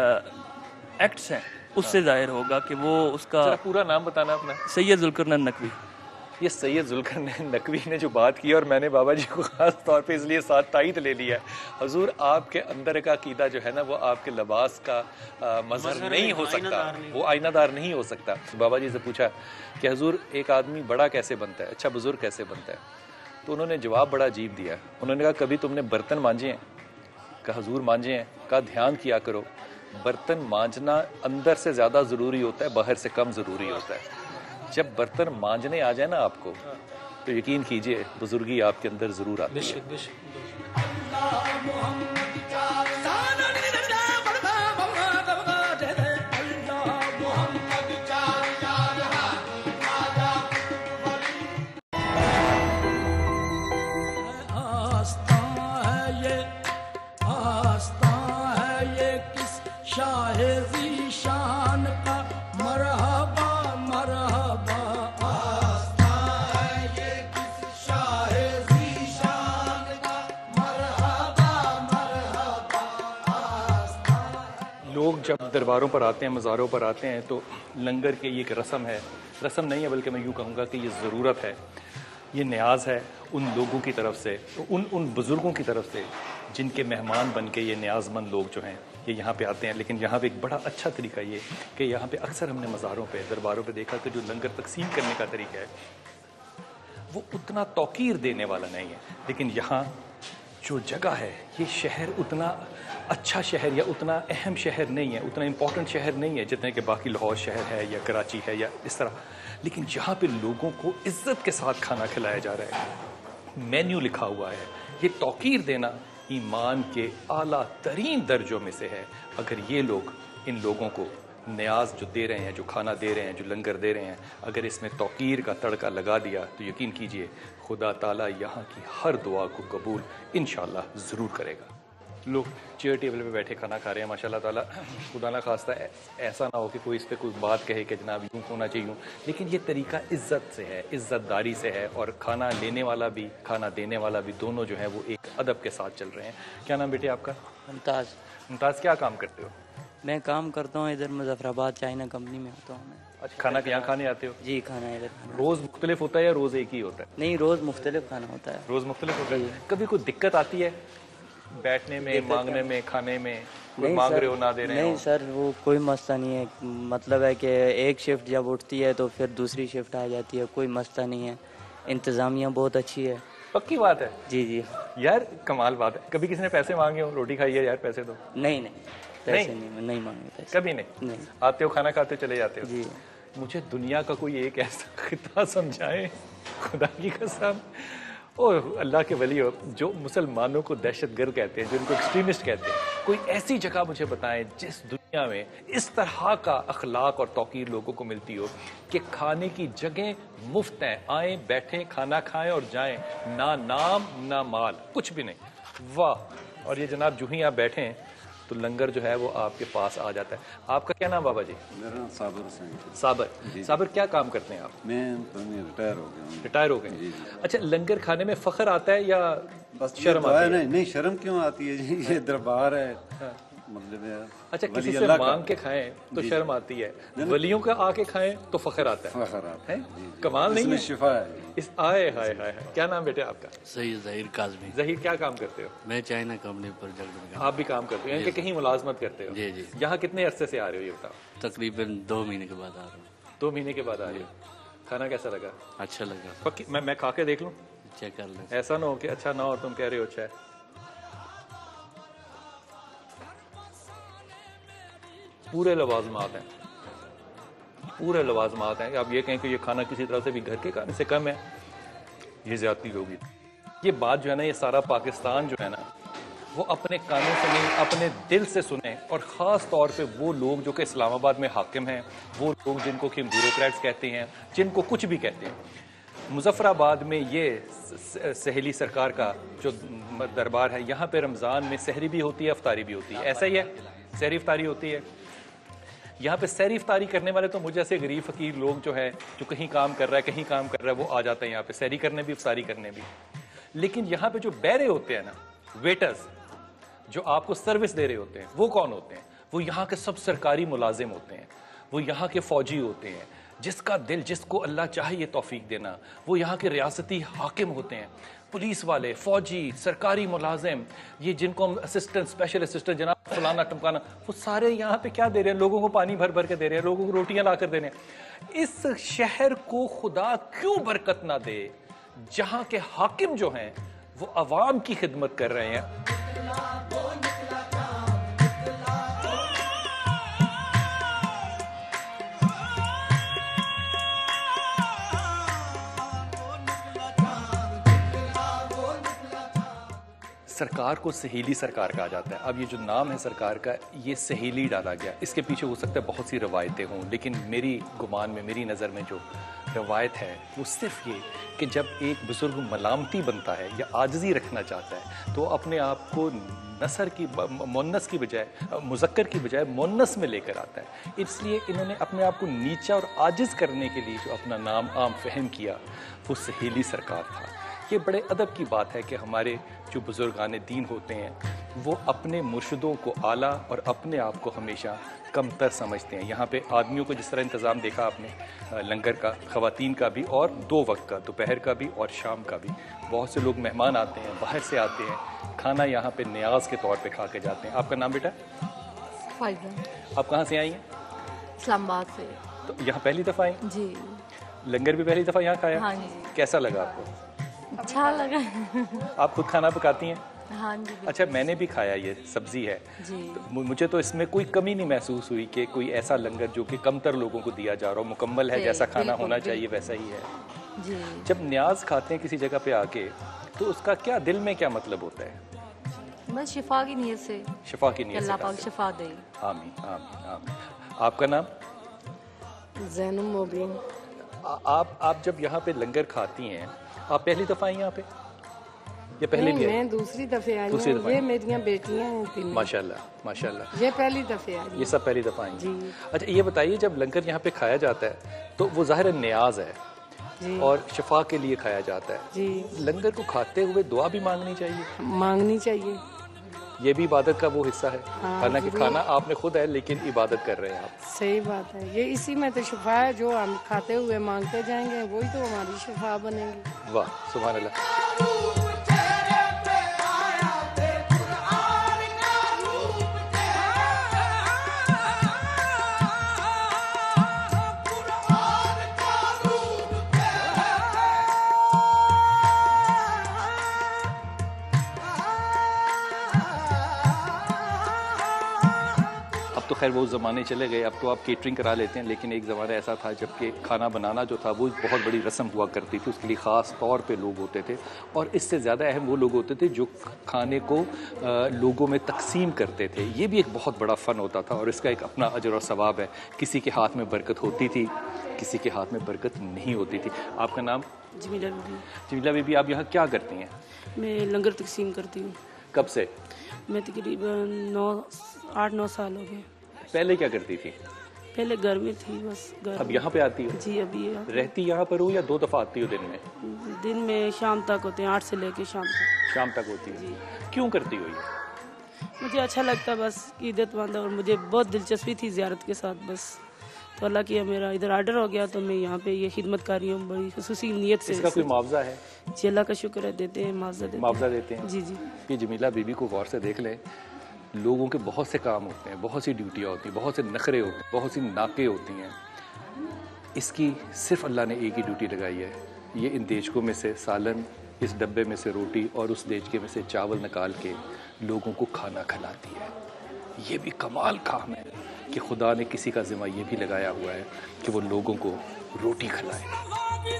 Speaker 10: ایکٹس ہیں اس سے ظاہر ہوگا کہ وہ اس کا.
Speaker 1: پورا نام بتانا اپنا.
Speaker 10: سید ذوالقرنین نقوی.
Speaker 1: یہ سید ذوالقرنین نقوی نے جو بات کی اور میں نے بابا جی کو خاص طور پہ اس لیے ساتھ تائید لے لیا ہے. حضور آپ کے اندر کا عقیدہ جو ہے نا وہ آپ کے لباس کا مظہر نہیں ہو سکتا، وہ آئینہ دار نہیں ہو سکتا. بابا جی سے پوچھا کہ حضور ایک آدمی بڑا کیسے بنتا ہے، اچھا بزرگ کیسے بنتا ہے؟ تو انہوں نے جواب بڑا عجیب دیا. انہوں نے کہا کبھی تم نے برتن مانجے ہیں؟ کہا حضور مانجے ہیں. کہا دھیان کیا کرو، برتن مانجنا اندر سے زیادہ ضروری ہوتا ہے، باہر سے کم ضروری ہوتا ہے. جب برتن مانجنے آ جائے نا آپ کو تو یقین کیجئے بزرگی آپ کے اندر ضرور آتی ہے. لوگ جب درباروں پر آتے ہیں، مزاروں پر آتے ہیں تو لنگر کی ایک رسم ہے رسم نہیں ہے بلکہ میں یوں کہوں گا کہ یہ ضرورت ہے، یہ نیاز ہے ان لوگوں کی طرف سے، ان ان بزرگوں کی طرف سے جن کے مہمان بن کے یہ نیاز مند لوگ جو ہیں یہ یہاں پہ آتے ہیں. لیکن یہاں پہ ایک بڑا اچھا طریقہ یہ کہ یہاں پہ اکثر ہم نے مزاروں پہ درباروں پہ دیکھا کہ جو لنگر تقسیم کرنے کا طریقہ ہے وہ اتنا توقیر دینے والا نہیں ہے. لیکن یہاں جو جگہ ہے یہ شہر اتنا اچھا شہر یا اتنا اہم شہر نہیں ہے، اتنا امپورٹنٹ شہر نہیں ہے جتنے کہ باقی لاہور شہر ہے یا کراچی ہے یا اس طرح. لیکن یہاں پہ لوگوں کو عزت کے ساتھ کھانا کھلایا جا رہا ہے، مینیو لکھا ہوا ہے. یہ توقیر دینا ایمان کے اعلیٰ ترین درجوں میں سے ہے. اگر یہ لوگ ان لوگوں کو نیاز جو دے رہے ہیں، جو کھانا دے رہے ہیں، جو لنگر دے رہے ہیں، اگر اس میں توقیر کا تڑکا لگا دیا تو یقین کیجئے خدا تعالیٰ یہاں کی ہر دعا کو قبول انشاءاللہ ضرور کرے گا. لوگ چیئر ٹیبل پہ بیٹھے کھانا کھا رہے ہیں ماشاء اللہ تعالیٰ. خدا نہ خواستہ ایسا نہ ہو کہ کوئی اس پہ کوئی بات کہے کہ جناب یوں ہونا چاہیے، لیکن یہ طریقہ عزت سے ہے، عزت داری سے ہے، اور کھانا لینے والا بھی کھانا دینے والا بھی دونوں جو ہیں وہ ایک ادب کے ساتھ چل رہے ہیں. کیا نام بیٹے آپ کا؟
Speaker 11: ممتاز.
Speaker 1: ممتاز کیا کام کرتے ہو؟
Speaker 11: میں کام کرتا ہوں ادھر مظفر آباد چائنا کمپنی میں ہوتا ہوں میں.
Speaker 1: اچھا، کھانا یہاں کھانے آتے ہو؟
Speaker 11: جی کھانا ادھر کھانا.
Speaker 1: روز مختلف ہوتا ہے یا روز ایک ہی ہوتا ہے؟
Speaker 11: نہیں، روز مختلف کھانا ہوتا ہے.
Speaker 1: روز مختلف ہوتا ہے. کبھی کوئی دقت آتی ہے بیٹھنے میں، مانگنے میں، کھانے میں؟ کوئی مانگ رہے ہو نہ دے رہے ہو؟
Speaker 11: نہیں سر، وہ کوئی مسئلہ نہیں ہے. مطلب ہے کہ ایک شفٹ جب اٹھتی ہے تو پھر دوسری شفٹ آ جاتی ہے، کوئی مسئلہ نہیں ہے. انتظامیہ بہت اچھی ہے.
Speaker 1: پکی بات ہے.
Speaker 11: جی جی
Speaker 1: یار کمال بات ہے. کبھی کسی نے پیسے مانگے ہو روٹی کھائی ہے یار پیسے دو؟
Speaker 11: نہیں نہیں پیسے نہیں نہیں مانگے پیسے
Speaker 1: کبھی نہیں. آتے ہو کھانا کھاتے چلے جاتے ہو؟
Speaker 11: جی.
Speaker 1: مجھے دنیا کا کوئی ایک ایسا خطہ سمجھائے خدا کی قسم، او اللہ کے ولی ہو، جو مسلمانوں کو دہشت گرد کہتے ہیں، جو ان کو ایکسٹریمسٹ کہتے ہیں، کوئی ایسی جگہ مجھے بتائیں جس دنیا میں اس طرح کا اخلاق اور توقیر لوگوں کو ملتی ہو کہ کھانے کی جگہیں مفت ہیں، آئیں بیٹھیں کھانا کھائیں اور جائیں، نہ نام نہ مال، کچھ بھی نہیں. واہ. اور یہ جناب جو ہی آپ بیٹھے ہیں تو لنگر جو ہے وہ آپ کے پاس آ جاتا ہے. آپ کا کیا نام بابا جی؟
Speaker 12: میرا نام صابر حسین.
Speaker 1: صابر. صابر کیا کام کرتے ہیں آپ؟
Speaker 12: میں ریٹائر ہو گیا ہوں.
Speaker 1: ریٹائر ہو گئے. اچھا، لنگر کھانے میں فخر آتا ہے یا شرم آتی ہے؟
Speaker 12: نہیں شرم کیوں آتی ہے جی، یہ دربار ہے. مطلب
Speaker 1: اچھا، کسی سے مانگ کے کھائیں تو شرم آتی ہے، ولیوں کا آ کے کھائیں تو فخر آتا ہے.
Speaker 12: فخر آتا ہے.
Speaker 1: کمال نہیں ہے؟
Speaker 12: شفا ہے.
Speaker 1: اس آئے ہائے ہائے. کیا نام بیٹے آپ کا؟
Speaker 13: سید ظہیر کاظمی.
Speaker 1: ظہیر کیا کام کرتے ہو؟
Speaker 13: میں چائنا کمپنی پر جگہ.
Speaker 1: آپ بھی کام کرتے ہو یعنی کہ کہیں ملازمت کرتے ہو؟
Speaker 13: جی جی.
Speaker 1: یہاں کتنے عرصے سے آ رہے ہو یہ بتاؤ؟
Speaker 13: تقریباً دو مہینے کے بعد آ رہا ہوں.
Speaker 1: دو مہینے کے بعد آ رہے ہو. کھانا کیسا لگا؟
Speaker 13: اچھا لگا.
Speaker 1: پکی میں میں کھا کے دیکھ لوں؟
Speaker 13: چیک کر لیں.
Speaker 1: ایسا نہ ہو کہ اچھا نہ ہو تم کہہ رہے ہو اچھا ہے. پورے لوازمات ہیں، پورے لوازمات ہیں. آپ یہ کہیں کہ یہ کھانا کسی طرح سے بھی گھر کے کھانے سے کم ہے، یہ زیادتی ہوگی. یہ بات جو ہے نا، یہ سارا پاکستان جو ہے نا وہ اپنے کانوں سے نہیں اپنے دل سے سنیں. اور خاص طور پہ وہ لوگ جو کہ اسلام آباد میں حاکم ہیں، وہ لوگ جن کو کہ بیوروکریٹس کہتے ہیں، جن کو کچھ بھی کہتے ہیں. مظفر آباد میں یہ سہیلی سرکار کا جو دربار ہے، یہاں پہ رمضان میں سحری بھی ہوتی ہے، افطاری بھی ہوتی ہے. ایسا ہی ہے، سحری افطاری ہوتی ہے. یہاں پہ سحری افطاری کرنے والے تو مجھ جیسے غریب فقیر لوگ جو ہے، جو کہیں کام کر رہا ہے کہیں کام کر رہا ہے، وہ آ جاتے ہیں یہاں پہ سحری کرنے بھی افطاری کرنے بھی. لیکن یہاں پہ جو بیرے ہوتے ہیں نا، ویٹرز جو آپ کو سروس دے رہے ہوتے ہیں، وہ کون ہوتے ہیں؟ وہ یہاں کے سب سرکاری ملازم ہوتے ہیں، وہ یہاں کے فوجی ہوتے ہیں. جس کا دل جس کو اللہ چاہے یہ توفیق دینا، وہ یہاں کے ریاستی حاکم ہوتے ہیں. پولیس والے، فوجی، سرکاری ملازم، یہ جن کو ہم اسسٹنٹ، اسپیشل اسسٹنٹ، جناب فلانا ٹمکانا، وہ سارے یہاں پہ کیا دے رہے ہیں؟ لوگوں کو پانی بھر بھر کے دے رہے ہیں، لوگوں کو روٹیاں لا کر دے رہے ہیں. اس شہر کو خدا کیوں برکت نہ دے جہاں کے حاکم جو ہیں وہ عوام کی خدمت کر رہے ہیں. سرکار کو سہیلی سرکار کہا جاتا ہے. اب یہ جو نام ہے سرکار کا، یہ سہیلی ڈالا گیا. اس کے پیچھے ہو سکتا ہے بہت سی روایتیں ہوں، لیکن میری گمان میں، میری نظر میں جو روایت ہے وہ صرف یہ کہ جب ایک بزرگ ملامتی بنتا ہے یا عاجزی رکھنا چاہتا ہے تو اپنے آپ کو نثر کی مونس کی بجائے مذکر کی بجائے مونس میں لے کر آتا ہے. اس لیے انہوں نے اپنے آپ کو نیچا اور عاجز کرنے کے لیے جو اپنا نام عام فہم کیا وہ سہیلی سرکار تھا. یہ بڑے ادب کی بات ہے کہ ہمارے جو بزرگان دین ہوتے ہیں وہ اپنے مرشدوں کو اعلیٰ اور اپنے آپ کو ہمیشہ کم تر سمجھتے ہیں. یہاں پہ آدمیوں کو جس طرح انتظام دیکھا آپ نے لنگر کا, خواتین کا بھی, اور دو وقت کا, دوپہر کا بھی اور شام کا بھی. بہت سے لوگ مہمان آتے ہیں, باہر سے آتے ہیں, کھانا یہاں پہ نیاز کے طور پہ کھا کے جاتے ہیں. آپ کا نام بیٹا؟
Speaker 14: فائزہ.
Speaker 1: آپ کہاں سے آئی ہیں؟
Speaker 14: اسلام آباد سے.
Speaker 1: تو یہاں پہلی دفعہ آئی؟
Speaker 14: جی.
Speaker 1: لنگر بھی پہلی دفعہ یہاں کھایا؟
Speaker 14: ہاں جی.
Speaker 1: کیسا لگا آپ کو؟
Speaker 14: اچھا لگا.
Speaker 1: آپ خود کھانا پکاتی ہیں؟
Speaker 14: ہاں جی.
Speaker 1: اچھا, میں نے بھی کھایا, یہ سبزی ہے.
Speaker 14: جی.
Speaker 1: مجھے تو اس میں کوئی کمی نہیں محسوس ہوئی کہ کوئی ایسا لنگر جو کہ کم تر لوگوں کو دیا جا رہا ہو, مکمل ہے, جیسا کھانا ہونا چاہیے ویسا ہی ہے.
Speaker 14: جی.
Speaker 1: جب نیاز کھاتے ہیں کسی جگہ پہ آ کے تو اس کا کیا دل میں کیا مطلب ہوتا ہے؟
Speaker 14: بس شفا کی نیت سے.
Speaker 1: شفا کی نیت سے.
Speaker 14: اللہ پاک شفا دے.
Speaker 1: آمین آمین آمین. آپ کا نام؟
Speaker 15: زینب مبین.
Speaker 1: آپ آپ جب یہاں پہ لنگر کھاتی ہیں, آپ پہلی دفعہ آئی یہاں پہ یا پہلے بھی؟
Speaker 15: میں دوسری دفعہ آئی ہوں. یہ میریاں بیٹیاں ہیں تین.
Speaker 1: ماشاء اللہ ماشاء اللہ.
Speaker 15: یہ پہلی دفعہ آئی.
Speaker 1: یہ سب پہلی دفعہ آئی.
Speaker 15: جی.
Speaker 1: اچھا یہ بتائیے, جب لنگر یہاں پہ کھایا جاتا ہے تو وہ ظاہر نیاز ہے اور شفا کے لیے کھایا جاتا ہے.
Speaker 15: جی.
Speaker 1: لنگر کو کھاتے ہوئے دعا بھی مانگنی چاہیے؟
Speaker 15: مانگنی چاہیے.
Speaker 1: یہ بھی عبادت کا وہ حصہ ہے. حالانکہ کھانا آپ نے خود ہے لیکن عبادت کر رہے ہیں آپ.
Speaker 15: صحیح بات ہے. یہ اسی میں تو شفا ہے, جو ہم کھاتے ہوئے مانگتے جائیں گے وہی تو ہماری شفا بنے گی.
Speaker 1: واہ سبحان اللہ. تو خیر وہ زمانے چلے گئے, اب تو آپ کیٹرنگ کرا لیتے ہیں, لیکن ایک زمانہ ایسا تھا جب کہ کھانا بنانا جو تھا وہ بہت بڑی رسم ہوا کرتی تھی. اس کے لیے خاص طور پہ لوگ ہوتے تھے, اور اس سے زیادہ اہم وہ لوگ ہوتے تھے جو کھانے کو لوگوں میں تقسیم کرتے تھے. یہ بھی ایک بہت بڑا فن ہوتا تھا, اور اس کا ایک اپنا اجر اور ثواب ہے. کسی کے ہاتھ میں برکت ہوتی تھی, کسی کے ہاتھ میں برکت نہیں ہوتی تھی. آپ کا نام؟
Speaker 16: جمیلہ بی بی.
Speaker 1: جمیلہ بی بی, آپ یہاں کیا کرتی ہیں؟
Speaker 16: میں لنگر تقسیم کرتی ہوں.
Speaker 1: کب سے؟
Speaker 16: میں تقریباً نو آٹھ نو سال ہو گئے.
Speaker 1: پہلے کیا کرتی تھی؟
Speaker 16: پہلے گھر میں تھی بس.
Speaker 1: اب یہاں پہ آتی ہو؟
Speaker 16: جی ابھی
Speaker 1: رہتی یہاں پر ہو یا دو دفعہ آتی ہو دن میں؟
Speaker 16: دن میں شام تک ہوتے ہیں, آٹھ سے لے کے شام تک.
Speaker 1: شام تک ہوتی ہے. کیوں کرتی ہو یہ؟
Speaker 16: مجھے اچھا لگتا بس, عیدت مند, اور مجھے بہت دلچسپی تھی زیارت کے ساتھ. بس تو اللہ کیا میرا ادھر آرڈر ہو گیا تو میں یہاں پہ یہ خدمت کر رہی ہوں بڑی خصوصی نیت سے.
Speaker 1: اس کا کوئی معاوضہ ہے؟
Speaker 16: جی اللہ کا شکر ہے, دیتے ہیں معاوضہ دیتے ہیں.
Speaker 1: معاوضہ دیتے ہیں.
Speaker 16: جی جی.
Speaker 1: یہ جمیلہ بی بی کو غور سے دیکھ لیں, لوگوں کے بہت سے کام ہوتے ہیں, بہت سی ڈیوٹیاں ہوتی ہیں, بہت سے نخرے ہوتے ہیں, بہت سی ناکیں ہوتی ہیں. اس کی صرف اللہ نے ایک ہی ڈیوٹی لگائی ہے, یہ ان دیچکوں میں سے سالن, اس ڈبے میں سے روٹی اور اس دیچکے میں سے چاول نکال کے لوگوں کو کھانا کھلاتی ہے. یہ بھی کمال کام ہے کہ خدا نے کسی کا ذمہ یہ بھی لگایا ہوا ہے کہ وہ لوگوں کو روٹی کھلائے.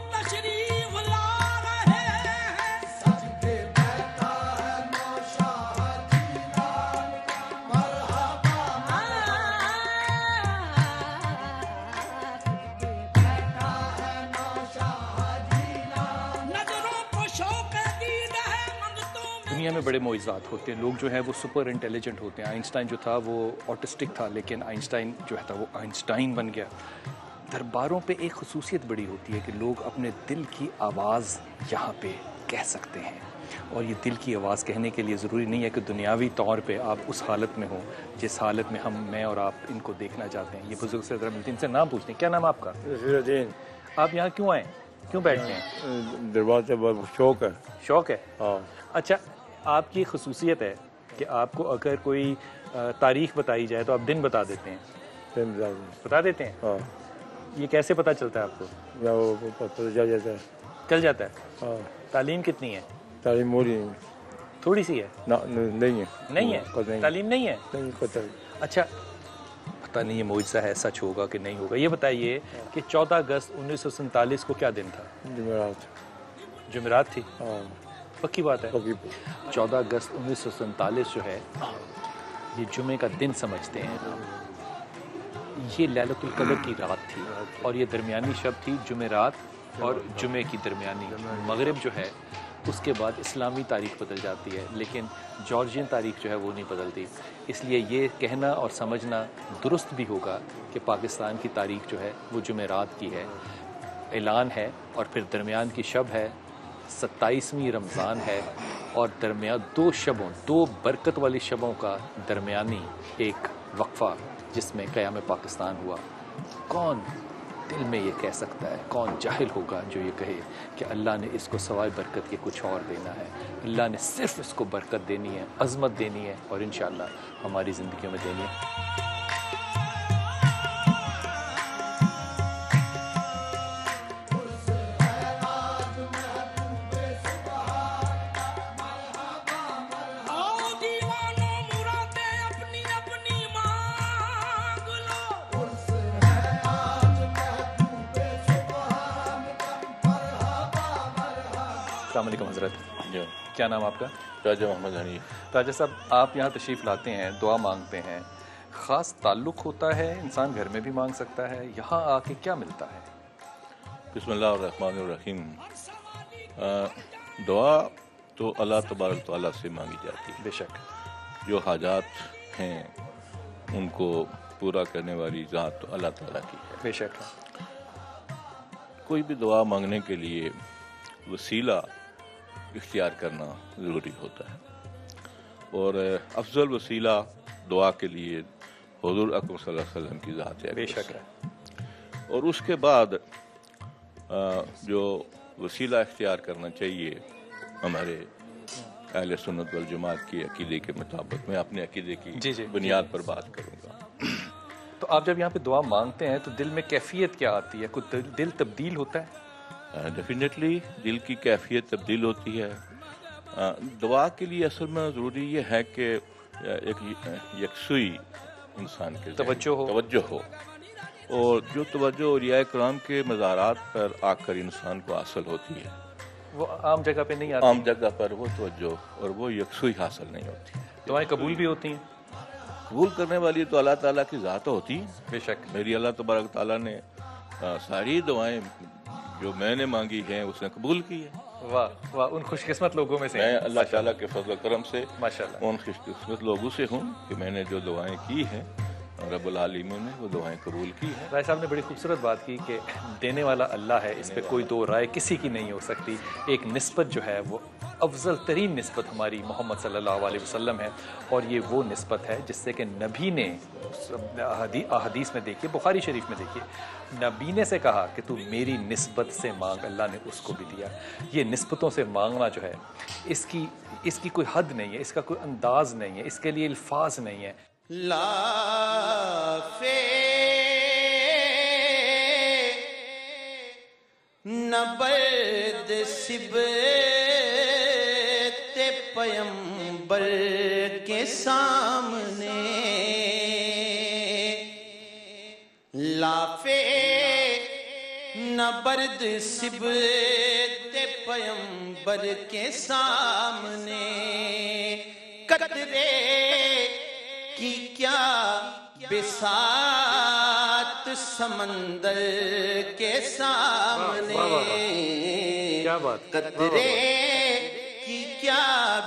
Speaker 1: دنیا میں بڑے معجزات ہوتے ہیں. لوگ جو ہیں وہ سپر انٹیلیجنٹ ہوتے ہیں. آئنسٹائن جو تھا وہ آٹسٹک تھا, لیکن آئنسٹائن جو تھا وہ آئنسٹائن بن گیا. درباروں پہ ایک خصوصیت بڑی ہوتی ہے کہ لوگ اپنے دل کی آواز یہاں پہ کہہ سکتے ہیں, اور یہ دل کی آواز کہنے کے لیے ضروری نہیں ہے کہ دنیاوی طور پہ آپ اس حالت میں ہوں جس حالت میں ہم میں اور آپ ان کو دیکھنا چاہتے ہیں. یہ بزرگ سے ذرا ملتے ہیں, ان سے نام پوچھتے ہیں. کیا نام آپ کا؟ آپ یہاں کیوں آئے, کیوں بیٹھتے ہیں؟
Speaker 12: دربار سے شوق ہے.
Speaker 1: شوق ہے؟
Speaker 12: ہاں.
Speaker 1: اچھا, آپ کی خصوصیت ہے کہ آپ کو اگر کوئی تاریخ بتائی جائے تو آپ دن بتا دیتے ہیں. بتا دیتے ہیں؟
Speaker 12: ہاں.
Speaker 1: یہ کیسے پتہ چلتا ہے آپ کو؟
Speaker 12: پتہ چل جاتا ہے.
Speaker 1: چل جاتا ہے.
Speaker 12: ہاں.
Speaker 1: تعلیم کتنی ہے؟
Speaker 12: تعلیم موری
Speaker 1: تھوڑی سی ہے.
Speaker 12: نہیں ہے.
Speaker 1: نہیں ہے تعلیم نہیں ہے. اچھا, پتہ نہیں یہ معجزہ ہے, سچ ہوگا کہ نہیں ہوگا. یہ بتائیے کہ چودہ اگست انیس سو سینتالیس کو کیا دن تھا؟
Speaker 12: جمعرات.
Speaker 1: جمعرات تھی.
Speaker 12: ہاں.
Speaker 1: پکی بات ہے. چودہ اگست انیس سو سینتالیس جو ہے یہ جمعے کا دن سمجھتے ہیں. یہ لیلۃ القدر کی رات تھی, اور یہ درمیانی شب تھی جمعرات اور جمعے کی درمیانی. مغرب جو ہے اس کے بعد اسلامی تاریخ بدل جاتی ہے, لیکن جارجین تاریخ جو ہے وہ نہیں بدلتی. اس لیے یہ کہنا اور سمجھنا درست بھی ہوگا کہ پاکستان کی تاریخ جو ہے وہ جمعرات کی ہے. اعلان ہے, اور پھر درمیان کی شب ہے, ستائیسویں رمضان ہے, اور درمیان دو شبوں, دو برکت والی شبوں کا درمیانی ایک वक्फा जिसमें क़याम पाकिस्तान हुआ, कौन दिल में ये कह सकता है, कौन जाहिल होगा जो ये कहे कि अल्लाह ने इसको सवाए बरकत के कुछ और देना है। अल्लाह ने सिर्फ इसको बरकत देनी है, अज़मत देनी है और इंशाअल्लाह हमारी ज़िंदगियों में देनी है। अस्सलामुअलैकुम हज़रत, क्या नाम आपका?
Speaker 17: राजा मोहम्मद हनीफ।
Speaker 1: राजा साहब, आप यहाँ तशरीफ़ लाते हैं, दुआ मांगते हैं, ख़ास ताल्लुक़ होता है, इंसान घर में भी मांग सकता है, यहाँ आके क्या मिलता है?
Speaker 17: बिस्मिल्लाहिर्रहमानिर्रहीम। दुआ तो अल्लाह तबारक तआला से मांगी जाती है।
Speaker 1: बेशक।
Speaker 17: जो हाजात हैं उनको पूरा करने वाली ज़ात तो अल्लाह ताला की है।
Speaker 1: बेशक।
Speaker 17: कोई भी दुआ मांगने के लिए वसीला इख्तियार करना ज़रूरी होता है और अफजल वसीला दुआ के लिए हुज़ूर अकरम सल्लल्लाहु अलैहि वसल्लम की ज़ात है।
Speaker 1: बेशक है।
Speaker 17: और उसके बाद जो वसीला इख्तियार करना चाहिए हमारे अहले सुन्नत वल जमात की अकीदे के मुताबिक, मैं अपने अकीदे की
Speaker 1: जी जी
Speaker 17: बुनियाद पर बात करूँगा।
Speaker 1: तो आप जब यहाँ पे दुआ मांगते हैं तो दिल में कैफियत क्या आती है? कुछ दिल तब्दील होता है?
Speaker 17: डेफिनेटली दिल की कैफियत तब्दील होती है। दुआ के लिए असल में ज़रूरी ये है कि एक यकसुई इंसान के
Speaker 1: तवज्जो हो
Speaker 17: तवज्जो हो और जो तवज्जो औलिया कराम के मज़ारात पर आकर इंसान को हासिल होती है,
Speaker 1: वो आम जगह पे नहीं आती।
Speaker 17: आम जगह पर वो तवज्जो और वो यकसुई हासिल नहीं होती।
Speaker 1: दुआएं कबूल भी होती हैं?
Speaker 17: कबूल करने वाली तो अल्लाह ताला की ज़ात होती है।
Speaker 1: बेशक।
Speaker 17: मेरी अल्लाह तबारक ताला ने सारी दुआएं जो मैंने मांगी हैं उसने कबूल की है।
Speaker 1: वाह वाह, उन खुशकिस्मत लोगों में से
Speaker 17: मैं अल्लाह ताला के फजल करम से
Speaker 1: माशाल्लाह
Speaker 17: उन खुशकिस्मत लोगों से हूँ कि मैंने जो दुआएं की हैं रब्बुल आलमीन ने वो दुआएं कबूल की हैं।
Speaker 1: राय साहब ने बड़ी खूबसूरत बात की कि देने वाला अल्लाह है, इस पे कोई दो राय किसी की नहीं हो सकती। एक निस्बत जो है वो अफजल तरीन निस्बत हमारी मोहम्मद सल्लल्लाहु अलैहि वसल्लम है और ये वो निस्बत है जिससे कि नबी ने अहदीस में देखिए, बुखारी शरीफ में देखिए, नबी ने से कहा कि तू मेरी निस्बत से मांग, अल्लाह ने उसको भी दिया। ये निस्बतों से मांगना जो है इसकी इसकी कोई हद नहीं है, इसका कोई अंदाज नहीं है, इसके लिए अल्फाज नहीं है।
Speaker 18: लाफे नबर्द सिबते पयंबर के सामने, लाफे नबर्द सिबते पयंबर के सामने, कतरे की क्या बिसात समंदर के सामने,
Speaker 1: क्या बात,
Speaker 18: कतरे की क्या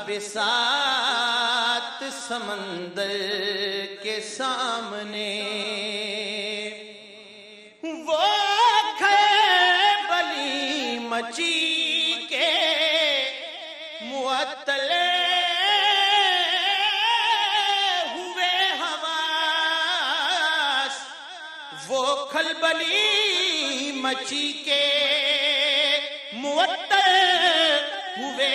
Speaker 18: बिसात समंदर के सामने, वो खैबली मची के मुअत्तले खलबली मची के मुअत्तर हुए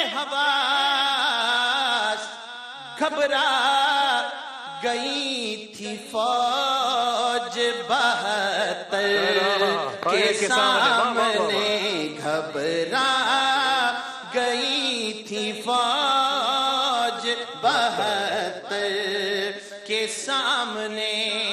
Speaker 18: हवास, घबरा गई थी फौज बहत्तर के सामने, घबरा गई थी फौज बहत्तर के सामने।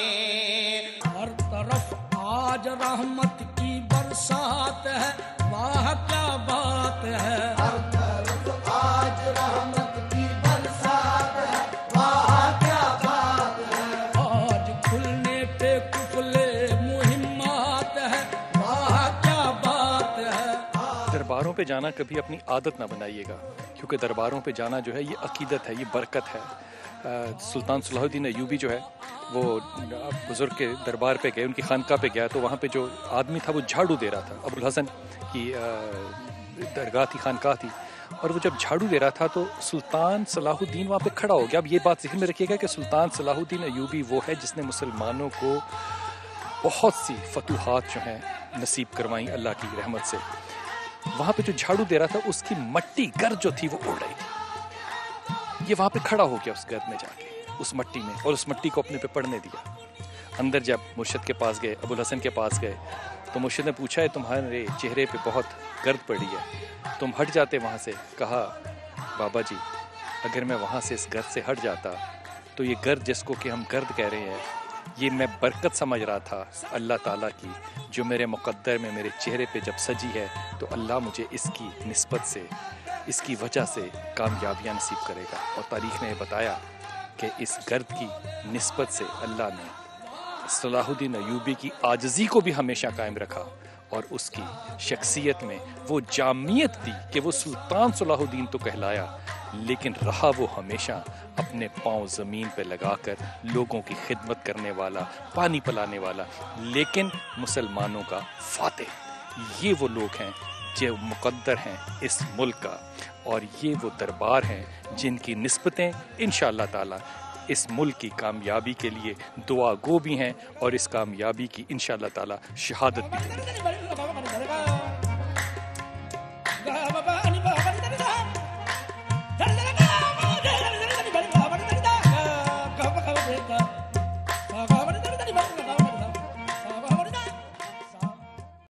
Speaker 19: आज रहमत की बरसात है, वाह क्या बात है। हर तरफ आज रहमत की बरसात है, वाह क्या बात है। आज खुलने पे कुफले मुहिम्मात है, वाह क्या बात है।
Speaker 1: दरबारों पे जाना कभी अपनी आदत ना बनाइएगा, क्योंकि दरबारों पे जाना जो है ये अकीदत है, ये बरकत है। सुल्तान सलाहुद्दीन अय्यूबी जो है वो बुज़ुर्ग के दरबार पे गए, उनकी खानका पे गया, तो वहाँ पे जो आदमी था वो झाड़ू दे रहा था। अबुल हसन की दरगाह थी, खानका थी, اور وہ جب جھاڑو دے رہا تھا تو سلطان صلاح الدین وہاں پہ کھڑا ہو گیا. اب یہ بات ذہن میں رکھیے گا کہ سلطان صلاح الدین ایوبی وہ ہے جس نے مسلمانوں کو بہت سی فتوحات جو ہیں نصیب کروائیں اللہ کی رحمت سے. وہاں پہ جو جھاڑو دے رہا تھا اس کی مٹی گرد جو تھی وہ اڑ رہی تھی. یہ وہاں پہ کھڑا ہو گیا اس گرد میں جا کے, اس مٹی میں, اور اس مٹی کو اپنے پہ پڑنے دیا. اندر جب مرشد کے پاس گئے, ابو الحسن کے پاس گئے, تو مرشد نے پوچھا ہے تمہارے چہرے پہ بہت گرد پڑی ہے, تم ہٹ جاتے وہاں سے. کہا بابا جی اگر میں وہاں سے اس گرد سے ہٹ جاتا تو یہ گرد جس کو کہ ہم گرد کہہ رہے ہیں یہ میں برکت سمجھ رہا تھا اللہ تعالیٰ کی, جو میرے مقدر میں میرے چہرے پہ جب سجی ہے تو اللہ مجھے اس کی نسبت سے, اس کی وجہ سے کامیابیاں نصیب کرے گا. اور تاریخ نے بتایا کہ اس گرد کی نسبت سے اللہ نے صلاح الدین ایوبی کی عاجزی کو بھی ہمیشہ قائم رکھا, اور اس کی شخصیت میں وہ جامعیت تھی کہ وہ سلطان صلاح الدین تو کہلایا لیکن رہا وہ ہمیشہ اپنے پاؤں زمین پہ لگا کر لوگوں کی خدمت کرنے والا, پانی پلانے والا, لیکن مسلمانوں کا فاتح. یہ وہ لوگ ہیں جو مقدر ہیں اس ملک کا, اور یہ وہ دربار ہیں جن کی نسبتیں انشاءاللہ تعالی اس ملک کی کامیابی کے لیے دعا گو بھی ہیں, اور اس کامیابی کی انشاءاللہ تعالی شہادت بھی ہیں.